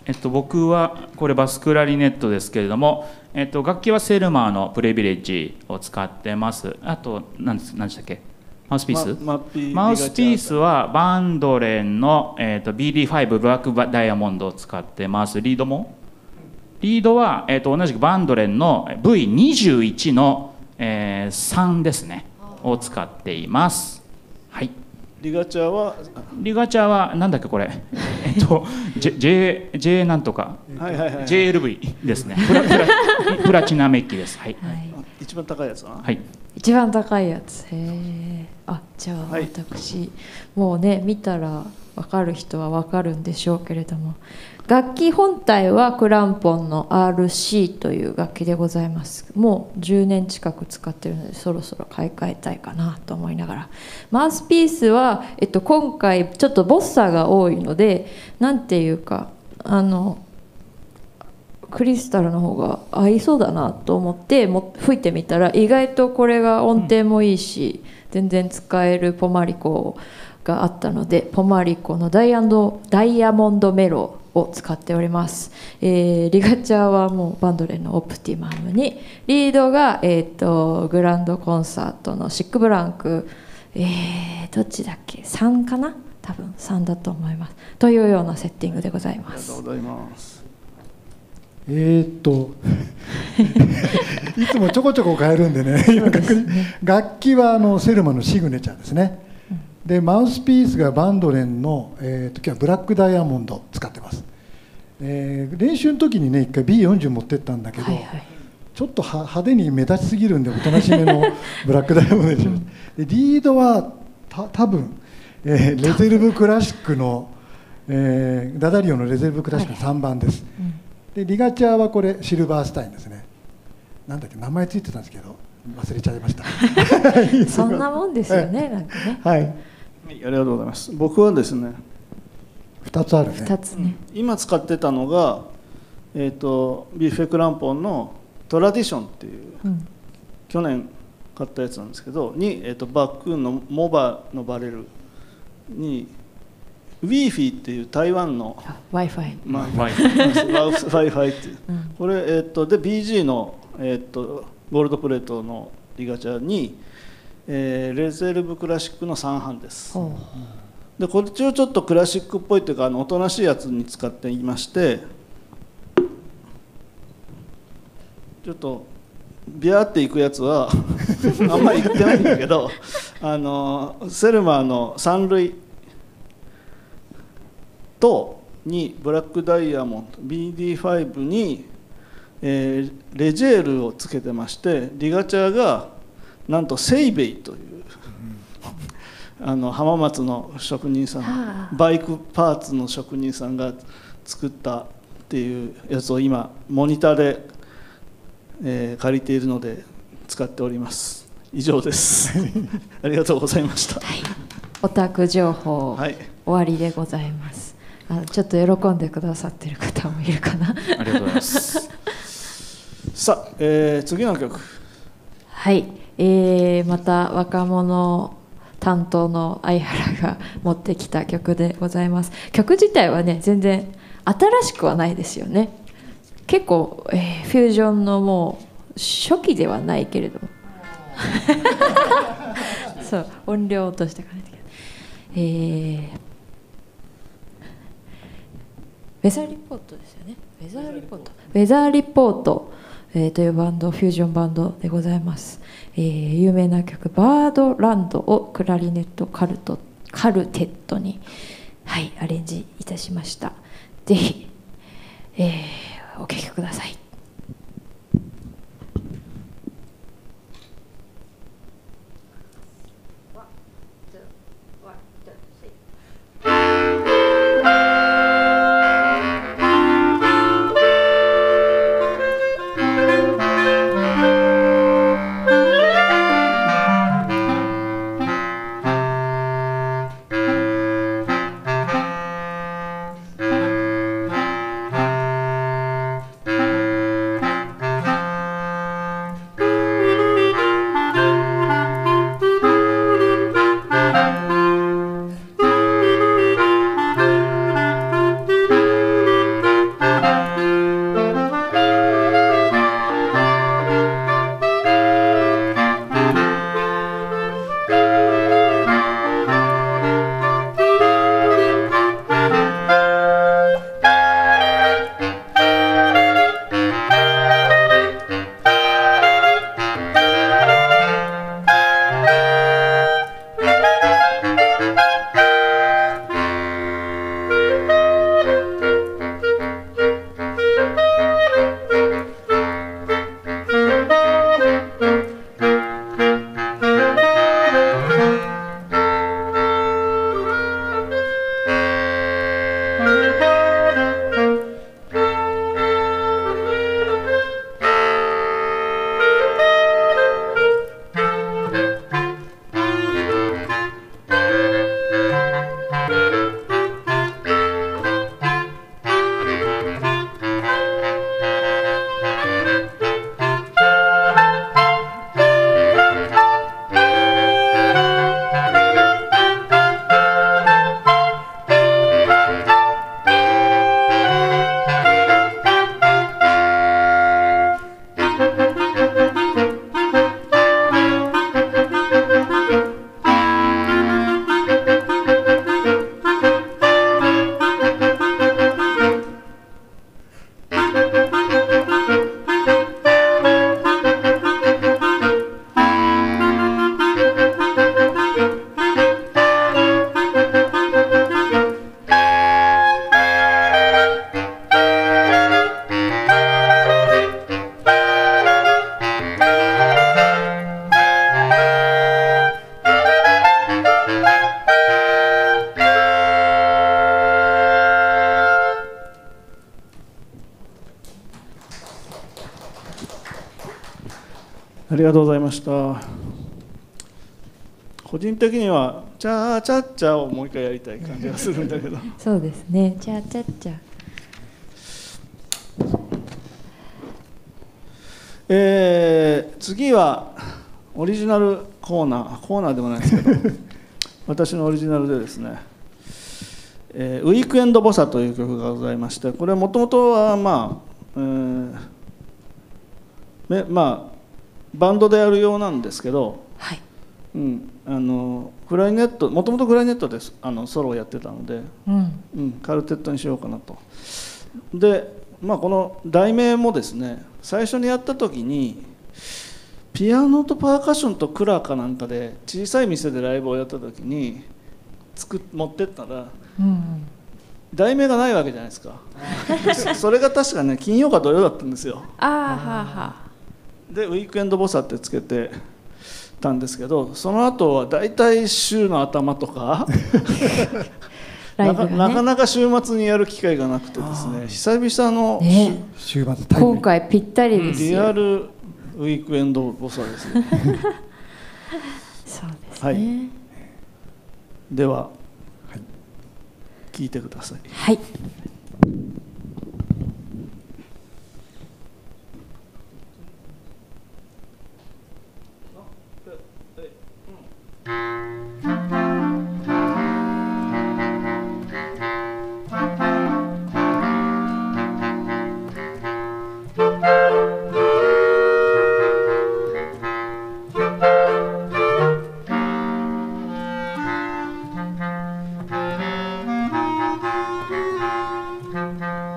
えっと、僕はこれバスクラリネットですけれども、えっと、楽器はセルマーのプレビレッジを使ってます。あと何です何でしたっけ、マウスピース、 まママウスピースはバンドレンの、えっと、ビーディーファイブ ブラックダイヤモンドを使ってます。リードもリードは、えっと、同じくバンドレンの ブイにじゅういち の、えー、さんですねを使っています。はい。 リガチャはリガチャはなんだっけこれえっと J, J, J なんとか、 はいはいはい、 ジェイエルブイ ですね。プラ, プラ, プラチナメッキです。はい、 はい、 一番高いやつだな。 はい、 一番高いやつ。へえ。あ、じゃあ私、はい、もうね見たら分かる人は分かるんでしょうけれども、楽器本体はクランポンの アールシー という楽器でございます。もうじゅうねん近く使ってるのでそろそろ買い替えたいかなと思いながら、マウスピースは、えっと、今回ちょっとボッサが多いので、なんていうかあのクリスタルの方が合いそうだなと思っても吹いてみたら、意外とこれが音程もいいし、うん、全然使えるポマリコがあったので、ポマリコのダイヤドダイヤモンドメロを使っております。えー、リガチャーはもうバンドレンのオプティマムに、リードが、えー、とグランドコンサートのシックブランク、えー、どっちだっけさんかな、多分さんだと思いますというようなセッティングでございます。 ありがとうございます。 えー、っといつもちょこちょこ変えるんでね今確認、ね、楽器はあのセルマのシグネチャーですね、うん、でマウスピースがバンドレンの、えー、時はブラックダイヤモンド使ってます、えー、練習の時にね一回 ビーよんじゅう 持ってったんだけど、はいはい、ちょっとは派手に目立ちすぎるんでおとなしめのブラックダイヤモンドでしょ、うん、でリードはた多分、えー、レゼルブクラシックの、えー、ダダリオのレゼルブクラシックのさんばんです、はい、うん、でリガチャーはこれシルバースタインですね。なんだっけ名前ついてたんですけど忘れちゃいましたそんなもんですよね、なんかね。 はい、ありがとうございます。僕はですねふたつあるね。 ふたつね。 今使ってたのが、えー、とビュッフェクランポンのトラディションっていう、うん、去年買ったやつなんですけどに、えー、とバックーンのモバのバレルにウィーフィーっていう台湾の Wi-Fi、 まあ、Wi-Fi っていう、うん、これ、えー、とで ビージー の、えー、とゴールドプレートのリガチャに、えー、レゼルブクラシックのさん班です。でこっちをちょっとクラシックっぽいというかあのおとなしいやつに使っていまして、ちょっとビャーっていくやつはあんまりいってないんだけどあのセルマーの三類とにブラックダイヤモンド ビーディーファイブ に、えー、レジェールをつけてまして、リガチャーがなんとセイベイというあの浜松の職人さん、バイクパーツの職人さんが作ったっていうやつを今モニターで、えー、借りているので使っております。以上ですありがとうございました、はい、 オタク情報、はい、終わりでございます。あ、ちょっと喜んでくださってる方もいるかなありがとうございますさあ、えー、次の曲、 はい、えー、また若者担当の相原が持ってきた曲でございます。曲自体はね全然新しくはないですよね。結構、えー、フュージョンのもう初期ではないけれどもそう音量を落としてかないといけない。えーウェザーリポートですよね。ウェザーリポート。ウェザーリポート、えー、というバンド、フュージョンバンドでございます。えー、有名な曲バードランドをクラリネットカルトカルテットに、はい、アレンジいたしました。ぜひ、えー、お聴きください。 ありがとうございました。個人的にはチャーチャッチャをもう一回やりたい感じがするんだけどそうですね、チャチャッチャ。 えー、次はオリジナルコーナーコーナーでもないですけど私のオリジナルでですね、えー、ウィークエンドボサという曲がございまして、これはもともとはまあ、えーめまあ、バンドでやるようなんですけど、 はい、 うん、あのクラリネットもともとクラリネットであのソロをやってたので、 うんうん、カルテットにしようかなと。で、まあ、この題名もですね、最初にやった時にピアノとパーカッションとクラかなんかで小さい店でライブをやった時に作持ってったら、 うん、 題名がないわけじゃないですかそれが確かね金曜か土曜だったんですよ。 あーはーはでウィークエンドボサってつけてたんですけど、その後はだいたい週の頭とかライブがね、 なかなかなか週末にやる機会がなくてですね、久々の、 ね、 週末タイム今回ぴったりですよ。 リアルウィークエンドボサですねそうですね、 はい、では、はい、聞いてください。 はい。 「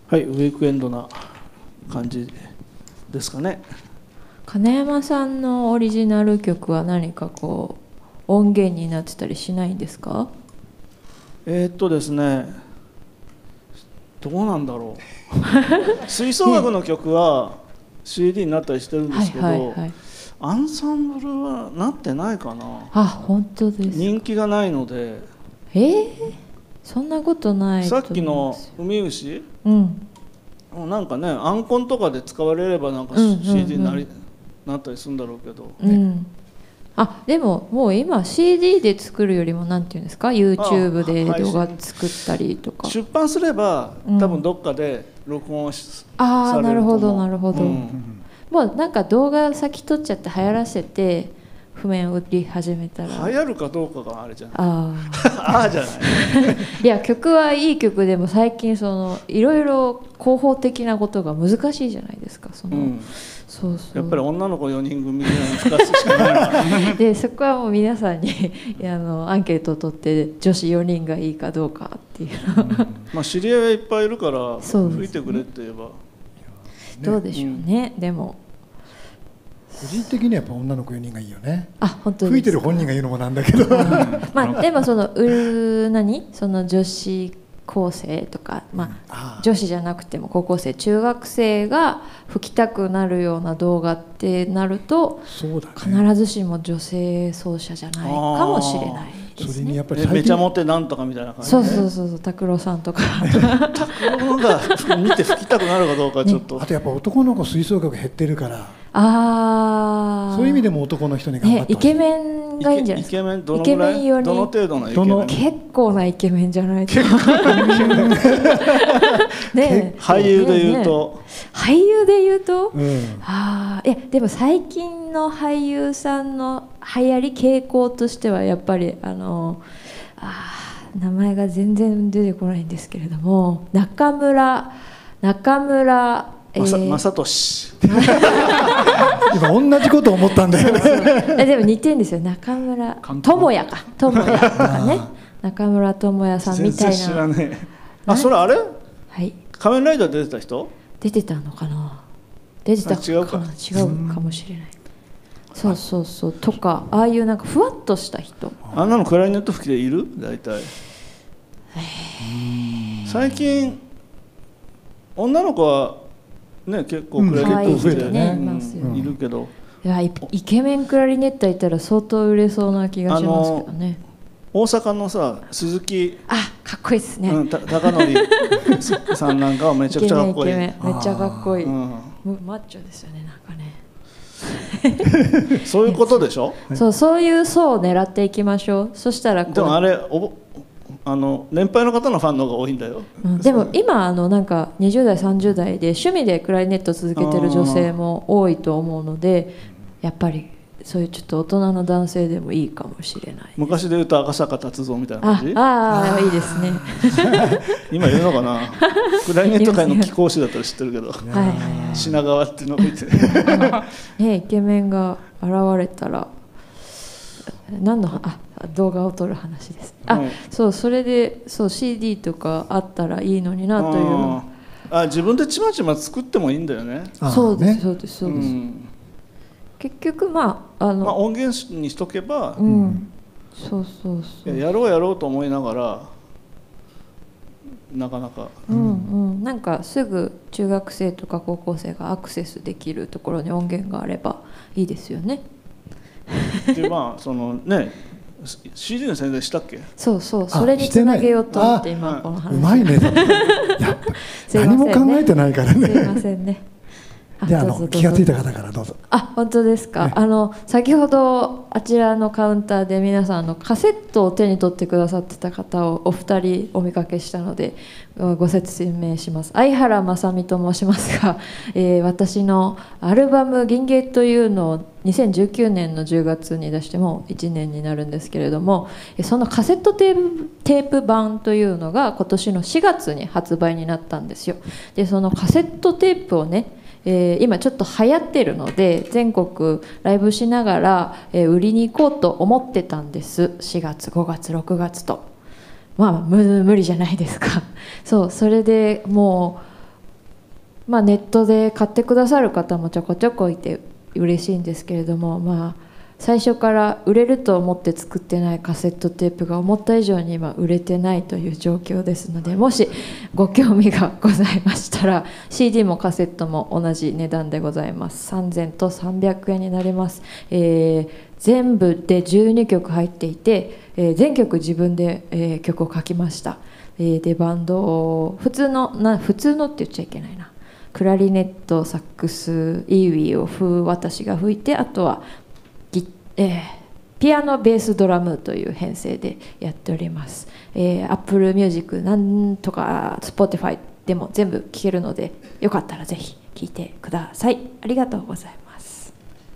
はい、ウィークエンドな感じですかね。 金山さんのオリジナル曲は何かこう音源になってたりしないんですか？ えー、っとですねどうなんだろう吹奏楽の曲は シーディー になったりしてるんですけど、 はいはいはい、 アンサンブルはなってないかな。 あ、本当ですか。 人気がないので。 えー、そんなことないとさっきの海牛、 うん、 なんかねアンコンとかで使われればなんか シーディー になり、うんうんうん、なったりするんだろうけど、 うん、あでももう今 シーディー で作るよりもなんていうんですか YouTube で動画作ったりとか出版すれば多分どっかで録音し、 うん、ああなるほどなるほど、 うん、 もうなんか動画先撮っちゃって流行らせて譜面売り始めたら流行るかどうかがあれじゃない。 あああじゃないいや曲はいい曲でも最近そのいろいろ広報的なことが難しいじゃないですか。その、うん、そうそうやっぱり女の子よにん組でふたつしかないでそこはもう皆さんにあのアンケートを取って女子よにんがいいかどうかっていう、うん、 まあ知り合いはいっぱいいるから吹いてくれって言えば、ね、 どうでしょうね、うん、でも個人的にはやっぱ女の子よにんがいいよね。 あ、本当です。 吹いてる本人が言うのもなんだけどまあでもそのう何その女子高生とか、まあ、女子じゃなくても高校生中学生が吹きたくなるような動画ってなると、そうだね、必ずしも女性奏者じゃないかもしれないですね。それにやっぱりめちゃモテなんとかみたいな感じで、 ね、そうそうそうそう拓郎さんとか拓郎が見て吹きたくなるかどうかちょっと、 ね、あとやっぱ男の子吹奏楽減ってるから、 あそういう意味でも男の人に頑張ってほしい、 ね、イケメンがいいんじゃないですか。 イケメンどのぐらい、どの程度のイケメン？ 結構なイケメンじゃないですかね、 俳優で言うと、 ね、俳優で言うと、 うん、 あいやでも最近の俳優さんの流行り傾向としてはやっぱりあのあ名前が全然出てこないんですけれども、中村中村正俊今同じこと思ったんだよねそうそうでも似てるんですよ。中村智也か智也とかね中村智也さんみたいな。 全然知らねえ。あ、それあれ、 はい、 仮面ライダー出てた人？ 出てたのかな、出てたかな、違うか違うかもしれない。そうそうそうとか、ああいうなんかふわっとした人、 あんなのクラリネット吹きでいる？大体最近女の子はね結構クラリネット吹きで、ねうん、いるけど、 いやイケメンクラリネットいたら相当売れそうな気がしますけどね。 大阪のさ鈴木、 あかっこいいですね、 うん、た高則さんなんかはめちゃくちゃかっこいい。 イケメンイケメンめっちゃかっこいい、うん、マッチョですよねなんかねそういうことでしょそう、そういう層を狙っていきましょう。そしたらこうでもあれおあの年配の方のファンの方が多いんだよ、 うん、でも今あのなんかにじゅう代さんじゅう代で趣味でクラリネット続けてる女性も多いと思うので、やっぱりそういうちょっと大人の男性でもいいかもしれない。 昔で言うと赤坂達三みたいな感じ。 ああいいですね今いるのかなクラリネット界の貴公子だったら知ってるけど品川っていうのを見てね、イケメンが現れたら何のあ動画を撮る話です。あ、うん、そうそれでそう シーディー とかあったらいいのになという。ああ自分でちまちま作ってもいいんだよね。 そうですそうですそうです、うん、結局まああの、 まあ、音源にしとけば、 うん、そうそうそうや, やろうやろうと思いながらなかなか、 うんうん、なんかすぐ中学生とか高校生がアクセスできるところに音源があればいいですよね。 でまあそのね シーディー の宣伝したっけ？ そうそうそれにつなげようと思って今この話。 うまいねやっぱ何も考えてないからね。 すいませんね。 じゃあ、あの気がついた方からどうぞ。 あ、本当ですか。ね、あの先ほどあちらのカウンターで皆さんのカセットを手に取ってくださってた方をお二人お見かけしたのでご説明します。相原正美と申しますが、えー、私のアルバム「銀芸」というのをにせんじゅうきゅうねんのじゅうがつに出してもういちねんになるんですけれども、そのカセットテープ、テープ版というのが今年のしがつに発売になったんですよ。でそのカセットテープをね、えー、今ちょっと流行ってるので全国ライブしながら、えー、売りに行こうと思ってたんです。しがつごがつろくがつとまあ無理じゃないですかそうそれでもまあ、ネットで買ってくださる方もちょこちょこいて嬉しいんですけれども、まあ、最初から売れると思って作ってないカセットテープが思った以上に今売れてないという状況ですので、もしご興味がございましたら シーディー もカセットも同じ値段でございます。さんぜんとさんびゃくえんになります。えー、全部でじゅうにきょく入っていて、えー、全曲自分で、えー、曲を書きました。えー、でバンドを普通のな普通のって言っちゃいけないな、クラリネット、サックス、イーウィーを風私が吹いて、あとはギ、えー、ピアノ、ベース、ドラムという編成でやっております。えー、Apple Music なんとか Spotify でも全部聴けるので、よかったらぜひ聴いてください。ありがとうございます。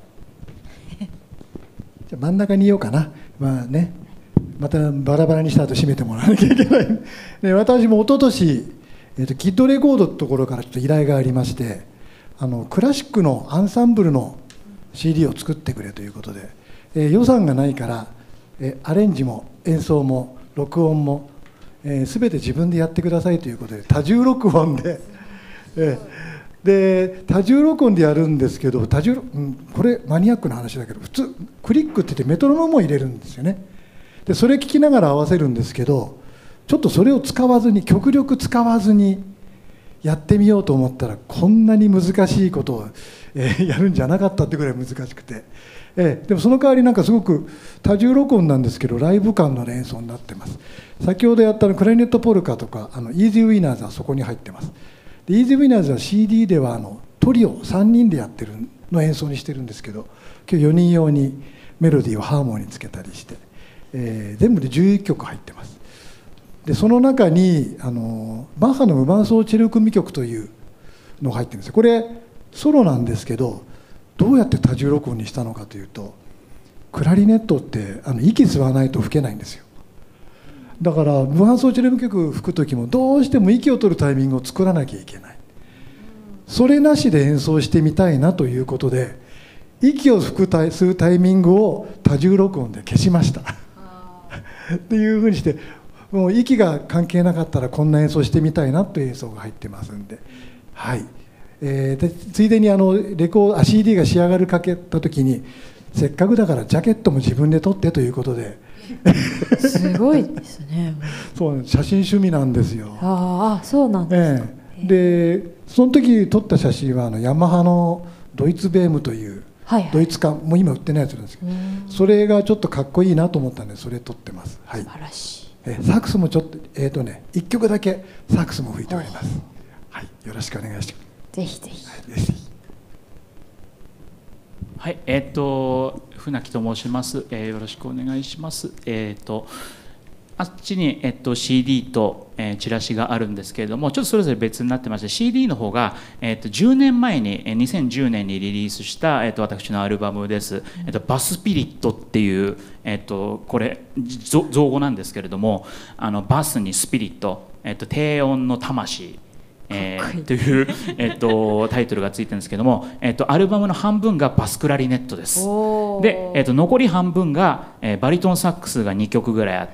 じゃあ真ん中にいようかな。まあね、またバラバラにした後締めてもらわなきゃいけない。で私も一昨年えー、とキッドレコードってところからちょっと依頼がありまして、あのクラシックのアンサンブルの シーディー を作ってくれということで、えー、予算がないから、えー、アレンジも演奏も録音も、えー、全て自分でやってくださいということで多重録音で、えー、で多重録音でやるんですけど、多重、うん、これマニアックな話だけど、普通クリックって言ってメトロノームを入れるんですよね。でそれ聞きながら合わせるんですけど、ちょっとそれを使わずに、極力使わずにやってみようと思ったら、こんなに難しいことを、えー、やるんじゃなかったってぐらい難しくて、えー、でもその代わりなんかすごく多重録音なんですけど、ライブ感の演奏になってます。先ほどやったのクラリネットポルカとか、あのイージーウィナーズはそこに入ってます。でイージーウィナーズは シーディー ではあのトリオさんにんでやってるの演奏にしてるんですけど、今日よにん用にメロディーをハーモニーつけたりして、えー、全部でじゅういっきょく入ってます。でその中にあのバッハの無伴奏チェロ組曲というのが入ってるんですよ。これソロなんですけど、どうやって多重録音にしたのかというと、クラリネットってあの息吸わないと吹けないんですよ。だから無伴奏チェロ組曲吹く時もどうしても息を取るタイミングを作らなきゃいけない。それなしで演奏してみたいなということで、息を吹くタイ吸うタイミングを多重録音で消しましたっていうふうにして、もう息が関係なかったらこんな演奏してみたいなという演奏が入ってますんで、はい、えー、でついでにあのレコー シーディー が仕上がるかけた時に、せっかくだからジャケットも自分で撮ってということで。 すごいですね。 そう写真趣味なんですよ。 ああ、そうなんですか。 えー、でその時撮った写真はあのヤマハのドイツベームという、はいはい、ドイツ缶もう今売ってないやつなんですけど、それがちょっとかっこいいなと思ったんでそれ撮ってます。はい、 素晴らしい。 えサックスもちょっとえっ、ー、とねいっきょくだけサックスも吹いております。はい、よろしくお願いします。 ぜひぜひ。 はい、ぜひ。 はい、えっ、ー、と船木と申します。えー、よろしくお願いします。えっ、ー、とあっちに、えっと、シーディー と、えー、チラシがあるんですけれども、ちょっとそれぞれ別になってまして、 シーディー の方が、えっと、じゅうねんまえににせんじゅうねんにリリースした、えっと、私のアルバムです。えっと、バスピリットっていう、えっと、これ造語なんですけれども、あのバスにスピリット、えっと、低音の魂、えー、という、えっと、タイトルがついてるんですけども、えっと、アルバムの半分がバスクラリネットです。で、えっと、残り半分が、えー、バリトンサックスがにきょくぐらいあって、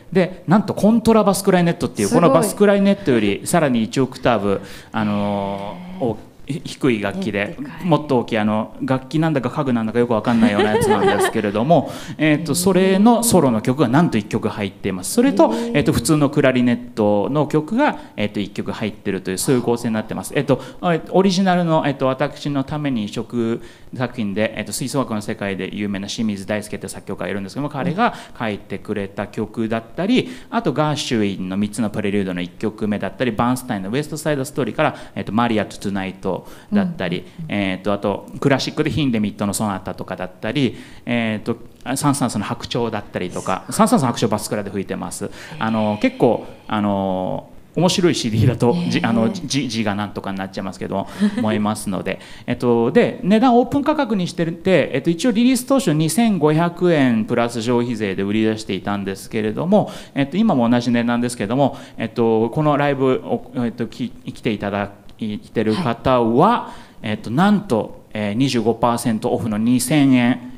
でなんとコントラバスクラリネットっていうこのバスクラリネットよりさらにいちオクターブ、あのー、低い楽器でもっと大きいあの楽器なんだか家具なんだかよく分かんないようなやつなんですけれどもえとそれのソロの曲がなんといっきょく入っています。それと、えと普通のクラリネットの曲が、えといっきょく入ってるというそういう構成になってます。えとオリジナルの、えと私のために曲作品で、えと吹奏楽の世界で有名な清水大輔という作曲家がいるんですけども、彼が書いてくれた曲だったり、あとガーシュウィンのみっつのプレリュードのいっきょくめだったり、バーンスタインのウエストサイドストーリーから、えとマリアとトゥナイトだったり、うん、えー、とあとクラシックでヒンデミットのソナタとかだったり、えー、とサン・サンスの白鳥だったりとか、サン・サンスの白鳥バスクラで吹いてます。あの結構あの面白い シーディー だと字あの字字がなんとかになっちゃいますけど思いますので、えっと、で値段オープン価格にしてて、えっと、一応リリース当初にせんごひゃくえんプラス消費税で売り出していたんですけれども、えっと、今も同じ値段ですけれども、えっと、このライブを、えっと、き来ていただいてる方は、はい、えっと、なんと、えー、にじゅうごパーセントオフのにせんえん、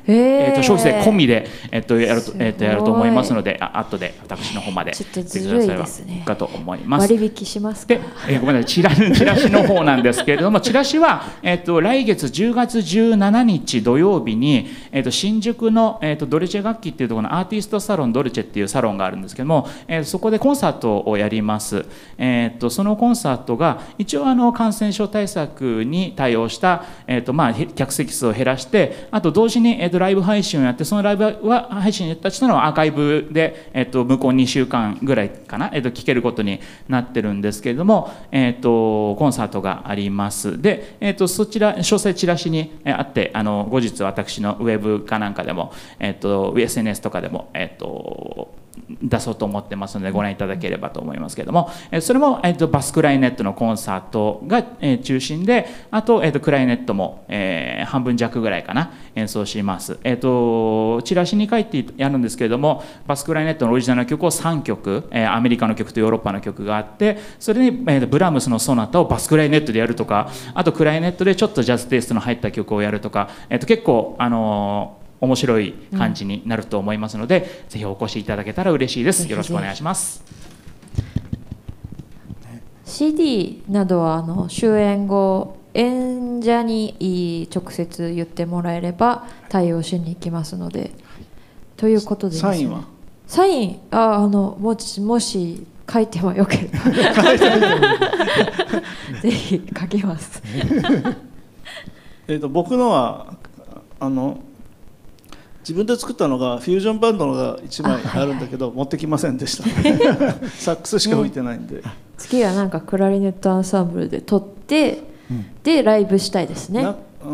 ええー、と消費税込みで、えー、とやると、 すごいえー、とやると思いますので、あ後で私の方までちょっと言ってずるいくださればですねかと思います。 割引しますか。 で、えーごめんなさい、チラチラシの方なんですけれども、チラシは、えー、と来月じゅうがつじゅうしちにち土曜日に、えー、と新宿の、えー、とドルチェ楽器っていうところのアーティストサロンドルチェっていうサロンがあるんですけども、えー、そこでコンサートをやります。えー、とそのコンサートが一応あの感染症対策に対応した、えーとまあ、客席数を減らして、あと同時に、えー、とライブ配信をやって、そのライブは配信やった人のアーカイブで、えー、と向こうにしゅうかんぐらいかな、えー、と聞けることになってるんですけれども、えー、とコンサートがあります。で、えー、とそちら詳細チラシにあって、あの後日私のウェブかなんかでも、えー、と エスエヌエス とかでも、えー、と出そうと思ってますのでご覧いただければと思いますけれども、それも、えー、とバスクライネットのコンサートが、えー、中心で、あと、えー、とクライネットも、えー、半分弱ぐらいかな演奏します。えー、とチラシに書いてやるんですけれども、バスクライネットのオリジナルの曲をさんきょく、えー、アメリカの曲とヨーロッパの曲があって、それに、えー、ブラームスのソナタをバスクライネットでやるとか、あとクライネットでちょっとジャズテイストの入った曲をやるとか、えー、と結構あのー面白い感じになると思いますので、うん、ぜひお越しいただけたら嬉しいです。よろしくお願いします。 シーディー などはあの終演後演者に直接言ってもらえれば対応しに行きますので、ということでですね。 サインはサインああのもしもし書いてもよければぜひ書きますえと僕のはあの自分で作ったのがフュージョンバンドのがいちまいあるんだけど、はい、持ってきませんでしたサックスしか置いてないんで、ね、 次はなんかクラリネットアンサンブルで撮って、うん、でライブしたいですね。 な、うん、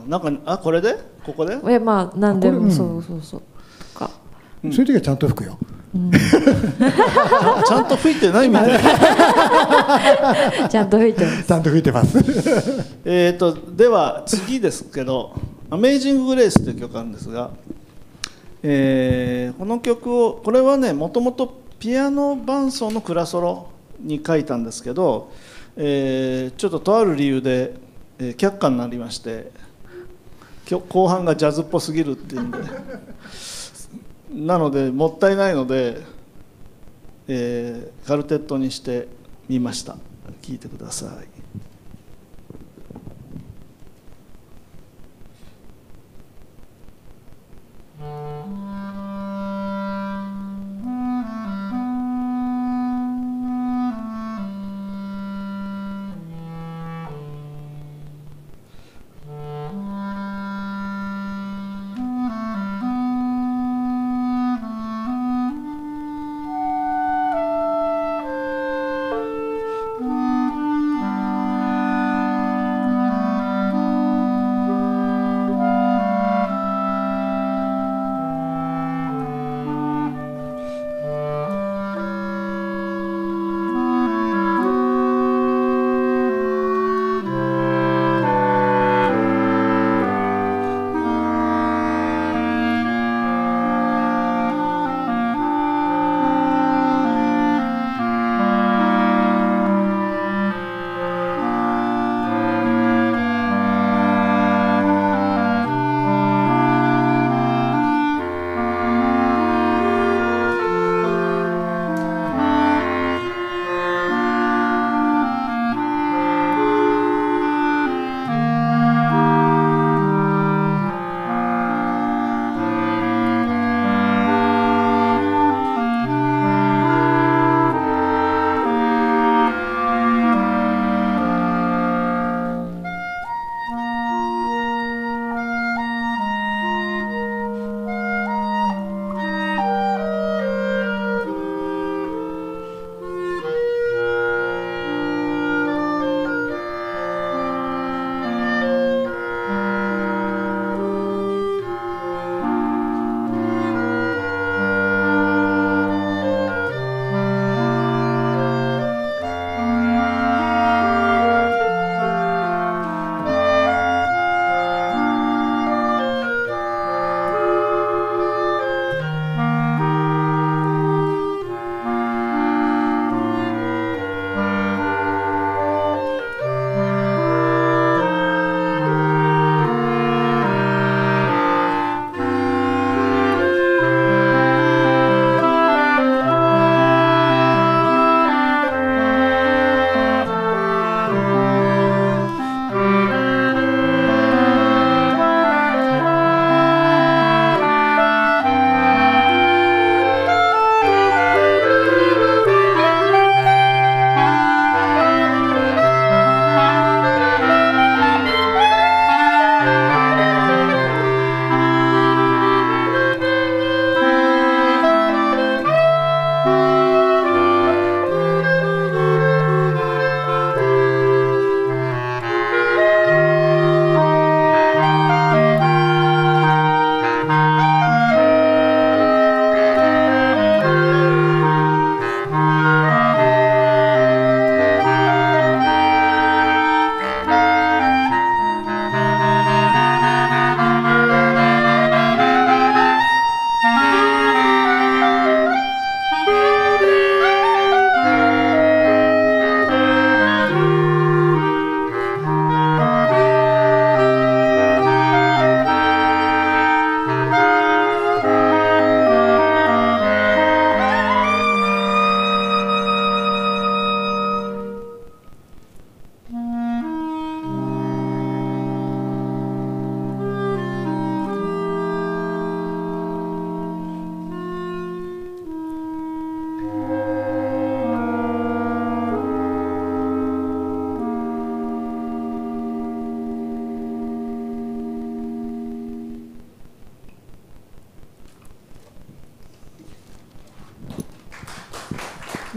なんかあこれでここでえまあ何でもそうそうそうか、 うん、そういう時はちゃんと吹くよ、うん、 ちゃんと吹いてないみたいなちゃんと吹いてますちゃんと吹いてますえーとでは次ですけどアメイジング・グレイスという曲があるんですが、えー、この曲をこれはねもともとピアノ伴奏のクラソロに書いたんですけど、えー、ちょっととある理由で、えー、却下になりまして、後半がジャズっぽすぎるっていうんでなのでもったいないので、えー、カルテットにしてみました。聴いてください。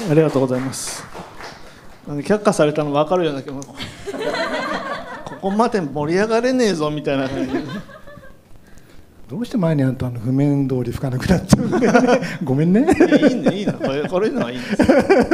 ありがとうございます。なんか却下されたの分かるような気もここまで盛り上がれねえぞみたいな感じでどうして前にあんたの譜面通り吹かなくなっちゃうんだよねごめんね。 いいねいいのこれこれのはいいんです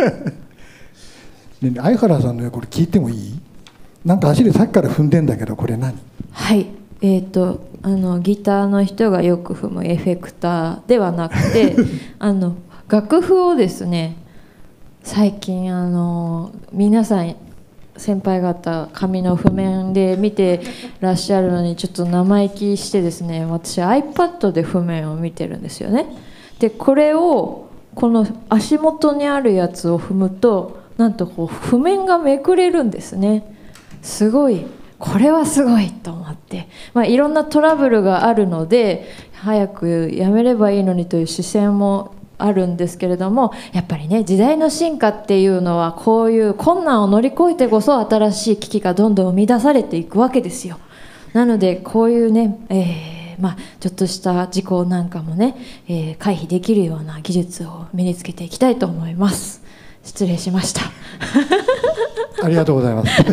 ね、相原さんのこれ聞いてもいい？なんか足でさっきから踏んでんだけどこれ何？ はい、えー、とあのギターの人がよく踏むエフェクターではなくてあの楽譜をですね、最近あの皆さん先輩方紙の譜面で見てらっしゃるのにちょっと生意気してですね、私 iPad で譜面を見てるんですよね。でこれをこの足元にあるやつを踏むとなんとこう譜面がめくれるんですね。すごい、これはすごいと思って、まあ、いろんなトラブルがあるので早くやめればいいのにという視線もあるんですけれども、やっぱりね時代の進化っていうのはこういう困難を乗り越えてこそ新しい機器がどんどん生み出されていくわけですよ。なのでこういうね、えーまあ、ちょっとした事故なんかもね、えー、回避できるような技術を身につけていきたいと思います。失礼しましたありがとうございます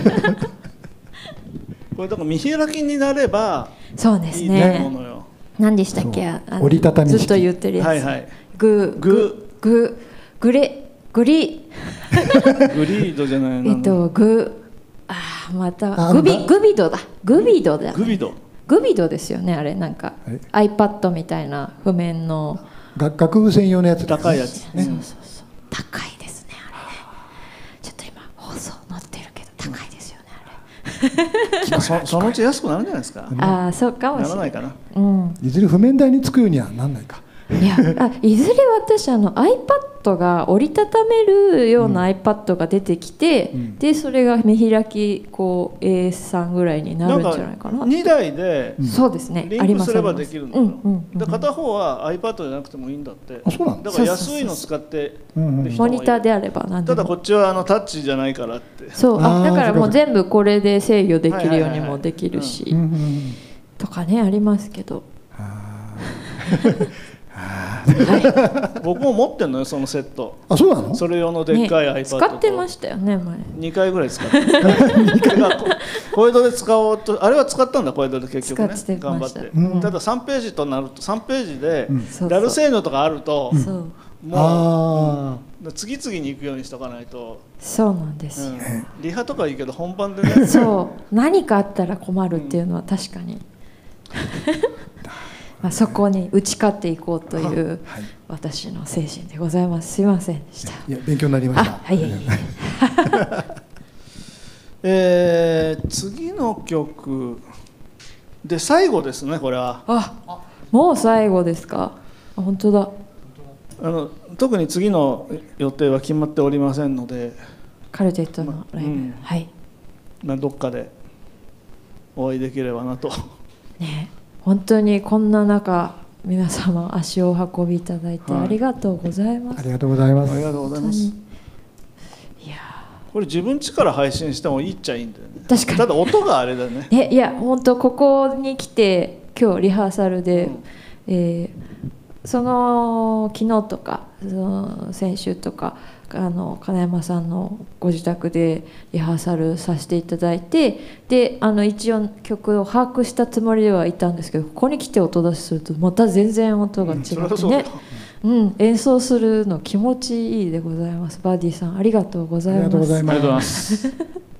これだから見開きになればそうですいいね。 ものよ。 何でしたっけ、あの折りたたみ式ずっと言ってるやつ、 はいはいググググレグリグリードじゃないえっとグあーまたグビグビドだグビドだ、ね、 グビドグビドですよね、あれなんか、はい、iPad みたいな譜面の楽譜専用のやつ、ね、 高いやつ、 ね、そうそうそう高いですねあれね。ちょっと今放送載ってるけど高いですよねあれそ, そのうち安くなるんじゃないですか。 ああそうかもしれない。 ならないかな、 うん、 いずれ譜面台につくようにはなんないか。 いやあいずれ私あの iPad が折りたためるような iPad が出てきて、うん、でそれが見開きこう エースリー ぐらいになるんじゃないかな。 にだいでそうですね、 リンクすればできるんだよ、 うんうんうん、 で片方は iPad じゃなくてもいいんだって。 あ、そうなんだから安いの使ってモニターであれば何でも。 ただこっちはあのタッチじゃないからって。 そうあだからもう全部これで制御できるようにもできるしとかねありますけどはい、僕も持ってんのよそのセット。 あ、そうなの？ それ用のでっかい iPad と、 ね、使ってましたよね前。 にかいぐらい使って小江戸で使おうと、あれは使ったんだ小江戸で結局ね使ってました頑張って、 うん、 たださんページとなるとさんページで、 うん、 ダルセーノとかあると、 うん、そうもう次々に行くようにしとかないと。 そうなんですよ、うん、 リハとかいいけど本番でねそう何かあったら困るっていうのは確かに、うんまあそこに打ち勝っていこうという私の精神でございます。すいませんでした。 いや勉強になりました。 はい、 えー、次の曲で最後ですねこれは。 あ、もう最後ですか。あ、本当だ。 あの特に次の予定は決まっておりませんので、 カルテットのライブ、まうん、はい。 まあどっかでお会いできればなと。 ね。本当にこんな中皆様足をお運びいただいてありがとうございます、 はい、ありがとうございます。 ありがとうございます。いやこれ自分家から配信してもいいっちゃいいんだよね。 確かに。 ただ音があれだね。 えいや本当ここに来て今日リハーサルで、うんえー、その昨日とかその先週とかあの金山さんのご自宅でリハーサルさせていただいて、であの一応曲を把握したつもりではいたんですけど、ここに来て音出しするとまた全然音が違ってね、うんうん、演奏するの気持ちいいでございます。バーディーさんありがとうございます。 ありがとうございます。ありがとうございます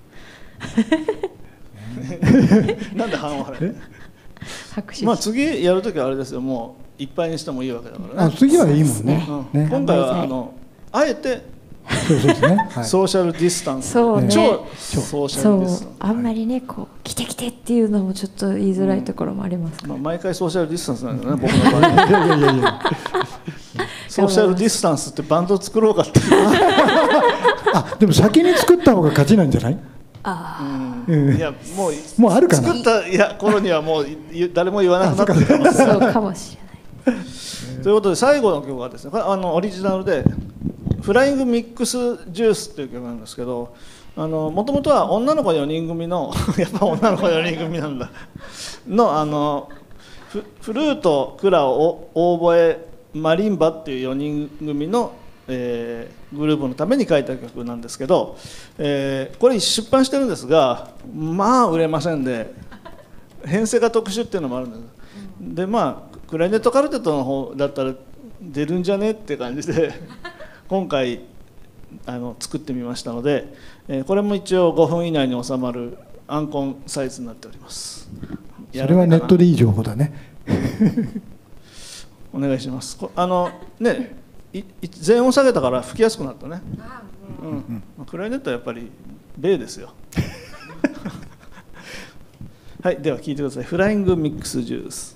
なんで半笑い拍手。 まあ次やるときはあれですよ、もういっぱいにしてもいいわけだからね。 あ次はいいもんね。 うん、ね今回はあのあえてそうですね、はい、 ソーシャルディスタンス、 そうね、 超ソーシャルディスタンス、 そうあんまりねこう来て来てっていうのもちょっと言いづらいところもありますから、 うんまあ、毎回ソーシャルディスタンスなんだよね、僕の場合。いやいやいやいやソーシャルディスタンスってバンド作ろうかってあでも先に作った方が勝ちなんじゃない？ あうん、いやもうもうあるかな。 作ったいや頃にはもう誰も言わなくなってるかもしれない。 そうかもしれないということで最後の曲はですね、あのオリジナルでフライングミックスジュースっていう曲なんですけど、もともとは女の子よにん組のやっぱ女の子よにん組なんだのあの フ, フルート、クラオ、オーボエ、マリンバっていうよにん組のえー、グループのために書いた曲なんですけど、えー、これ出版してるんですが、まあ売れませんで、編成が特殊っていうのもあるんです。でまあクラリネットカルテットの方だったら出るんじゃねって感じで今回あの作ってみましたので、えー、これも一応ごふん以内に収まるアンコンサイズになっております。 それはネットでいい情報だねお願いします。あのね、全音下げたから吹きやすくなったね。うん、クラリネットはやっぱり米ですよはい、では聴いてください。フライングミックスジュース。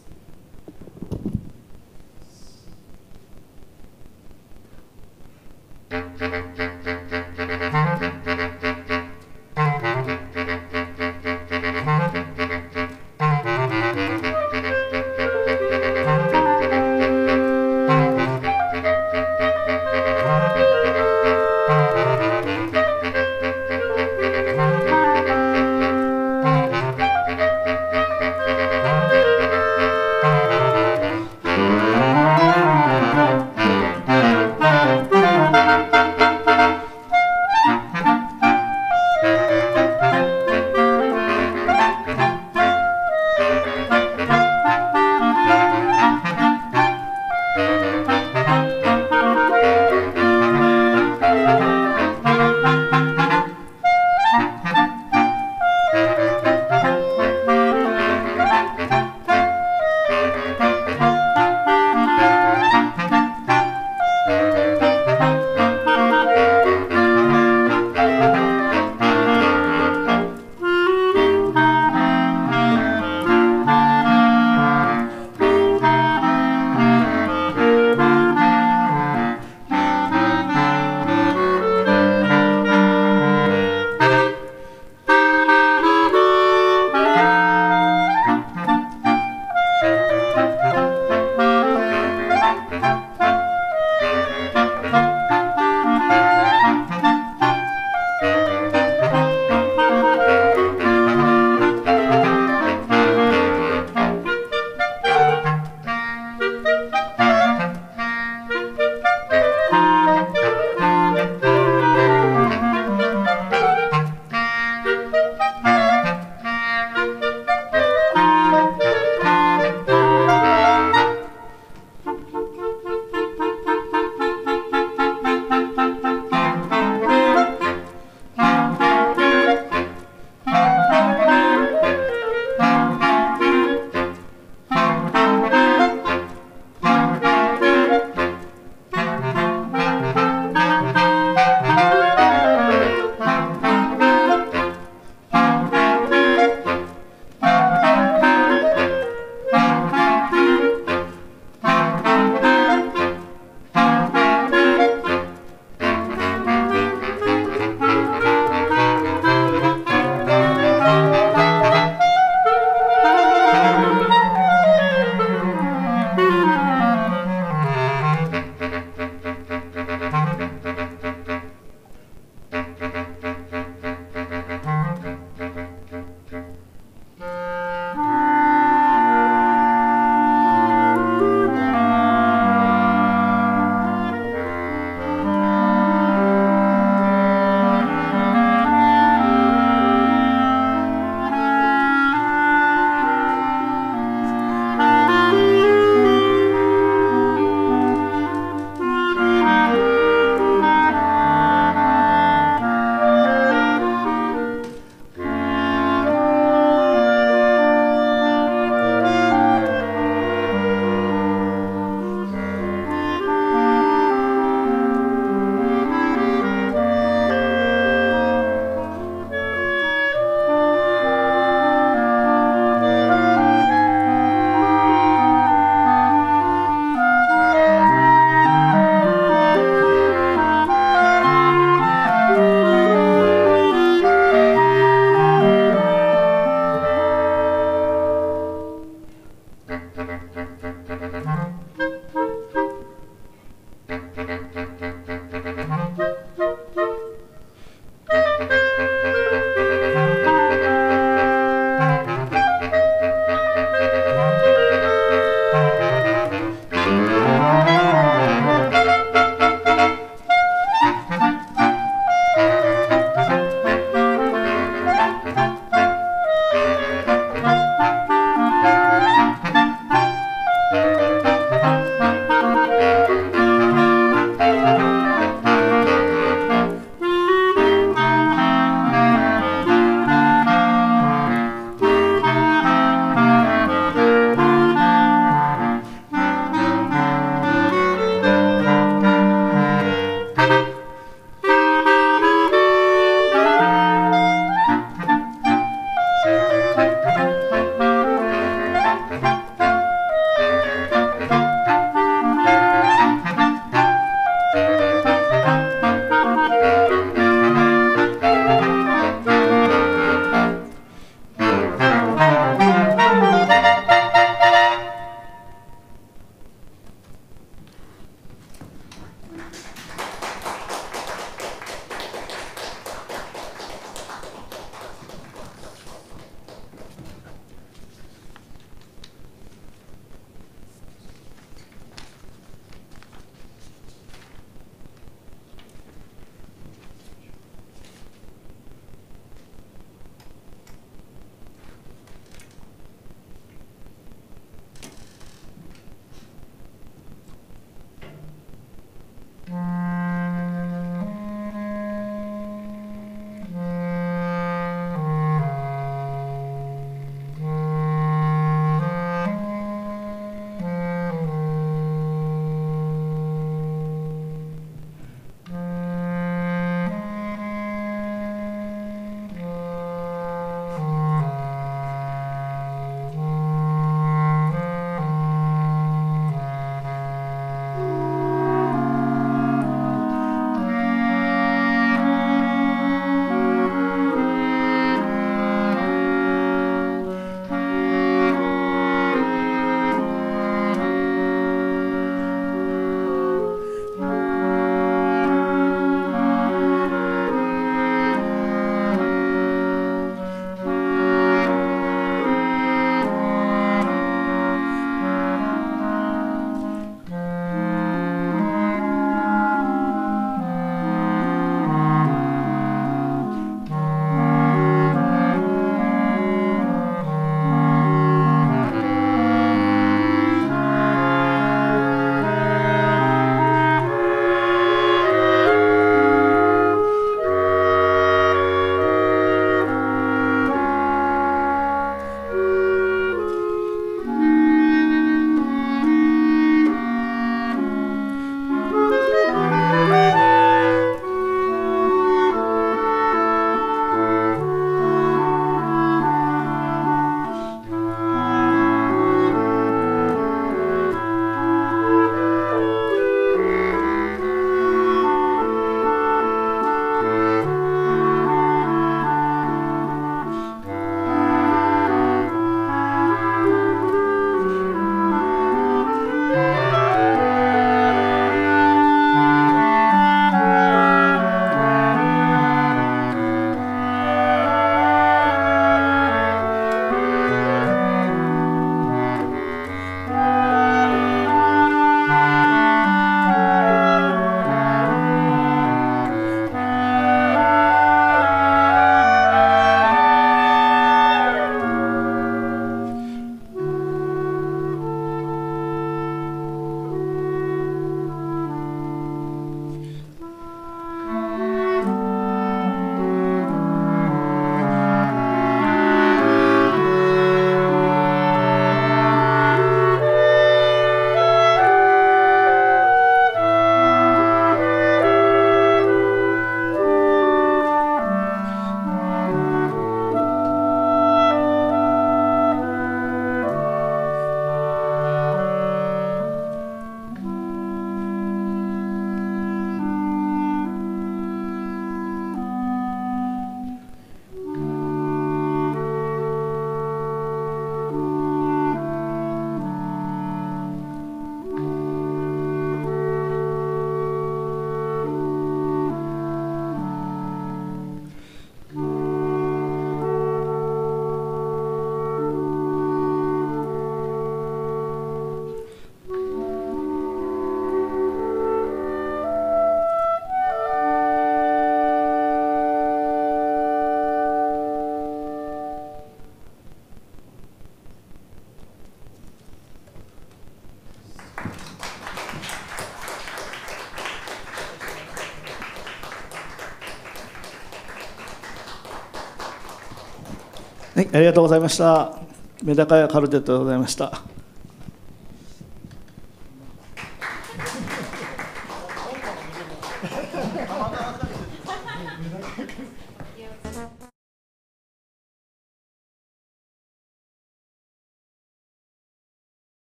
はい、ありがとうございました。メダカやカルテットでございました。